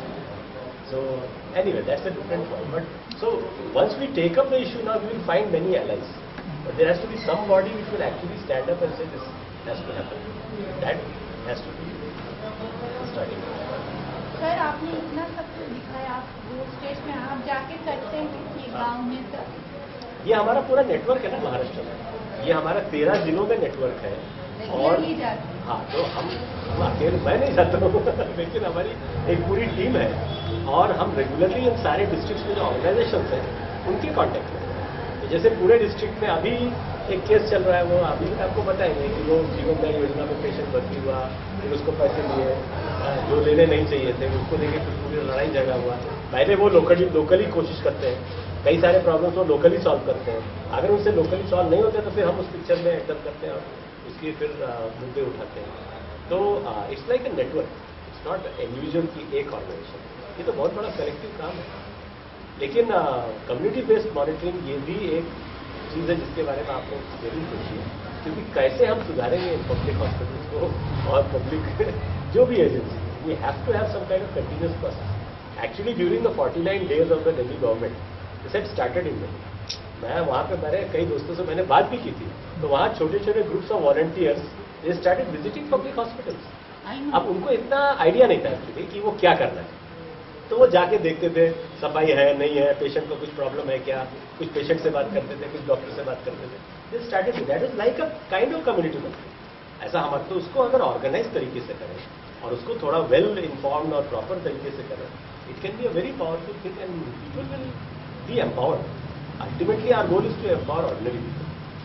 So anyway, that's a different point. But so once we take up the issue now, we will find many allies. But there has to be somebody which will actually stand up and say this has to happen. That has to be starting. Sir आपने इतना सब कुछ दिखाया, आप वो stage में आप जाके करते हैं कि गांव में सब? ये हमारा पूरा नेटवर्क है ना महाराष्ट्र में, ये हमारा 13 जिलों में नेटवर्क है और रेगुलरली जाते हैं? हाँ, तो हम अकेले मैं नहीं जाता हूँ लेकिन हमारी एक पूरी टीम है और हम रेगुलरली इन सारे डिस्ट्रिक्ट में जो ऑर्गेनाइजेशन हैं उनके कॉन्टेक्ट में। तो जैसे पूरे डिस्ट्रिक्ट में अभी एक केस चल रहा है, वो अभी आपको बताएंगे कि वो जीवनदायी योजना में पेशेंट भर्ती हुआ, फिर उसको पैसे लिए जो लेने नहीं चाहिए थे, उसको लेके फिर पूरी लड़ाई झगड़ा हुआ। पहले वो लोकली कोशिश करते हैं, कई सारे प्रॉब्लम्स वो लोकली सॉल्व करते हैं, अगर उनसे लोकली सॉल्व नहीं होते तो फिर हम उस पिक्चर में एंटर करते हैं और उसके फिर मुद्दे उठाते हैं। तो it's like a network, it's not individual की एक ऑर्गेनाइजेशन, ये तो बहुत बड़ा कलेक्टिव काम है। लेकिन कम्युनिटी बेस्ड मॉनिटरिंग ये भी एक चीज़ है जिसके बारे में आप लोग जरूर सोचिए, क्योंकि कैसे हम सुधारेंगे पब्लिक हॉस्पिटल्स को और पब्लिक जो भी agency, we have to have some kind of continuous process. Actually during the 49 days of the Delhi government this had started in Delhi. मैं वहाँ पे मेरे कई दोस्तों से मैंने बात भी की थी, तो वहाँ छोटे छोटे groups of volunteers they started visiting public hospitals. अब उनको इतना आइडिया नहीं था एक्चुअली कि वो क्या करना है, तो वो जाके देखते थे सफाई है नहीं है, पेशेंट को कुछ प्रॉब्लम है क्या, कुछ पेशेंट से बात करते थे, कुछ डॉक्टर से बात करते थे। They started that is like a kind of community monitoring. ऐसा हम तो उसको अगर ऑर्गेनाइज तरीके से करें और उसको थोड़ा वेल इन्फॉर्म्ड और प्रॉपर तरीके से करें, it can be a very powerful thing and people will be empowered. Ultimately our goal is to empower ordinary people.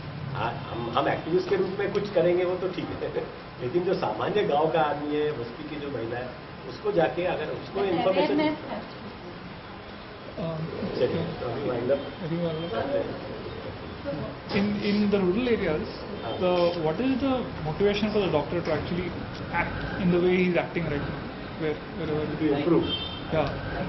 हम एक्टिविस्ट के रूप में कुछ करेंगे वो तो ठीक है लेकिन जो सामान्य गांव का आदमी है, बस्ती की जो महिला है, उसको जाके अगर उसको information in the rural areas, what is the motivation for the doctor to actually act in the way he's acting right now, wherever to improve? Yeah.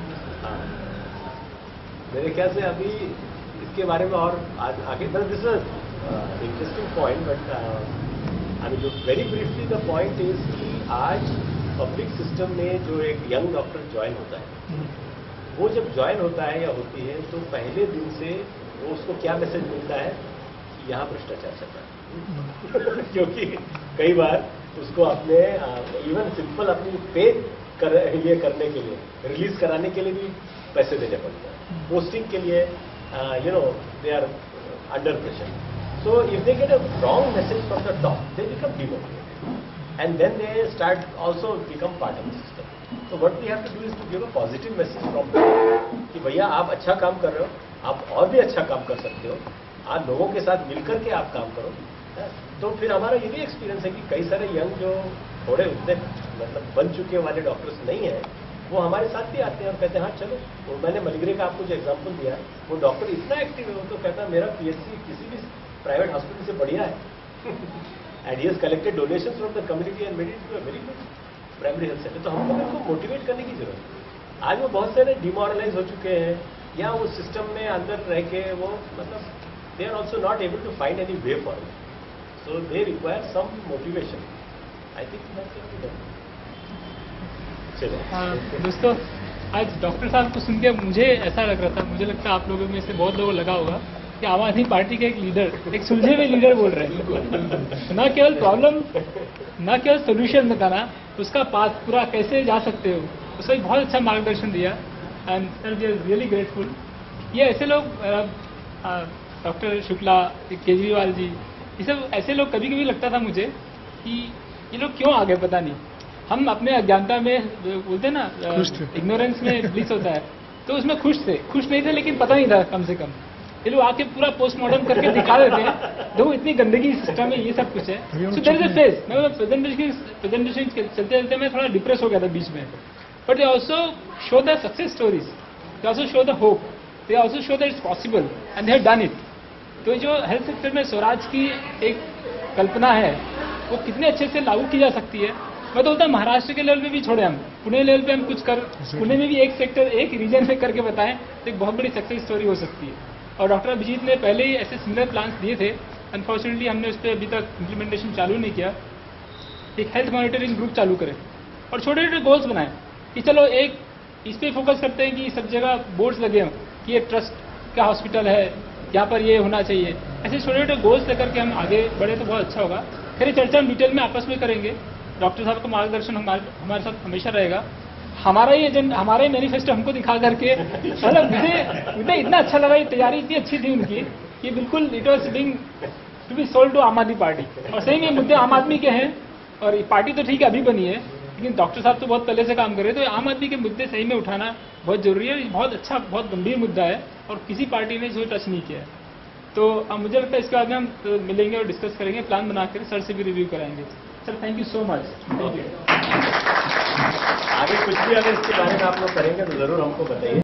मेरे ख्याल से अभी इसके बारे में और आगे this is interesting point, but I mean very briefly the point is कि आज पब्लिक सिस्टम में जो एक यंग डॉक्टर ज्वाइन होता है, वो जब ज्वाइन होता है या होती है तो पहले दिन से वो उसको क्या मैसेज मिलता है कि यहाँ भ्रष्टाचार चल रहा है क्योंकि कई बार उसको अपने इवन सिंपल अपनी पे ये करने के लिए, रिलीज कराने के लिए भी पैसे देने पड़ते हैं, पोस्टिंग के लिए they are under pressure. So if they get a wrong message from the top they become demotivated and then they start also become part of the system. So what we have to do is to give a positive message from them कि भैया आप अच्छा काम कर रहे हो, आप और भी अच्छा काम कर सकते हो, आप लोगों के साथ मिलकर के आप काम करो। तो फिर हमारा ये भी एक्सपीरियंस है कि कई सारे यंग जो थोड़े उतने मतलब बन चुके वाले डॉक्टर्स नहीं है, वो हमारे साथ भी आते हैं और कहते हैं हाँ चलो। वो मैंने मलिग्रे का आपको जो एग्जाम्पल दिया, वो डॉक्टर इतना एक्टिव है, वो तो कहता है मेरा PHC किसी भी प्राइवेट हॉस्पिटल से बढ़िया है and he has collected donations from the community and made it into a very good primary health center. तो हमको उनको मोटिवेट करने की जरूरत है। आज वो बहुत सारे डिमोरलाइज हो चुके हैं या वो सिस्टम में अंदर रह के वो मतलब they are also not able to find any way forward, so they require some motivation. I think चलो दोस्तों, आज डॉक्टर साहब को सुन के मुझे ऐसा लग रहा था, मुझे लगता है आप लोगों में से बहुत लोगों को लगा होगा कि आम आदमी पार्टी के एक लीडर, एक सुलझे हुए लीडर बोल रहे हैं। ना केवल प्रॉब्लम, ना केवल सोल्यूशन बताना, उसका पाथ पूरा कैसे जा सकते हो, उसका बहुत अच्छा मार्गदर्शन दिया and we are really grateful. ये ऐसे लोग डॉक्टर शुक्ला, केजरीवाल जी, ये सब ऐसे लोग कभी कभी लगता था मुझे कि ये लोग क्यों आ गए पता नहीं। हम अपने अज्ञानता में बोलते हैं ना, इग्नोरेंस में ब्लिस होता है, तो उसमें खुश थे, खुश नहीं थे लेकिन पता नहीं था कम से कम। ये लोग आके पूरा पोस्टमार्टम करके दिखा देते हैं, देखो इतनी गंदगी सिस्टम में, ये सब कुछ है। So there is a phase. मैं प्रेजेंटेशन चलते चलते मैं थोड़ा डिप्रेस हो गया था बीच में, but they also show the success stories, they also show the hope, they also show that it's possible and they have done it. तो जो हेल्थ सेक्टर में स्वराज की एक कल्पना है वो कितने अच्छे से लागू की जा सकती है। मैं तो बोलता हूँ महाराष्ट्र के लेवल पे भी छोड़े, हम पुणे लेवल पे हम कुछ कर, पुणे में भी एक सेक्टर एक रीजन में करके बताएं तो एक बहुत बड़ी सक्सेस स्टोरी हो सकती है। और डॉक्टर अभिजीत ने पहले ही ऐसे सिमिलर प्लान्स दिए थे, अनफॉर्चुनेटली हमने उस पर अभी तक इम्प्लीमेंटेशन चालू नहीं किया। एक हेल्थ मॉनिटरिंग ग्रुप चालू करें और छोटे छोटे गोल्स बनाएं कि चलो एक इस पर फोकस करते हैं कि सब जगह बोर्ड्स लगे हों कि ये ट्रस्ट का हॉस्पिटल है, यहाँ पर ये होना चाहिए। ऐसे छोटे छोटे गोल्स लेकर के हम आगे बढ़े तो बहुत अच्छा होगा। फिर ये चर्चा हम डिटेल में आपस में करेंगे। डॉक्टर साहब का मार्गदर्शन हमारे साथ हमेशा रहेगा। हमारा ही एजेंडा, हमारा ही मैनिफेस्टो हमको दिखा करके, मतलब मुझे इतना अच्छा लगा, ये तैयारी इतनी अच्छी थी उनकी कि बिल्कुल it was being to be sold to Aam Aadmi party. और सही में मुद्दे आम आदमी के हैं, और ये पार्टी तो ठीक है अभी बनी है, लेकिन डॉक्टर साहब तो बहुत पहले से काम कर रहे हैं। तो आम आदमी के मुद्दे सही में उठाना बहुत जरूरी है। बहुत अच्छा, बहुत गंभीर मुद्दा है और किसी पार्टी ने जो टच नहीं किया है। तो अब मुझे लगता है इसके बाद में हम मिलेंगे और डिस्कस करेंगे, प्लान बनाकर सर से भी रिव्यू कराएंगे। Sir thank you so much. आगे कुछ भी अगर इसके बारे में आप लोग करेंगे तो जरूर हमको बताइए।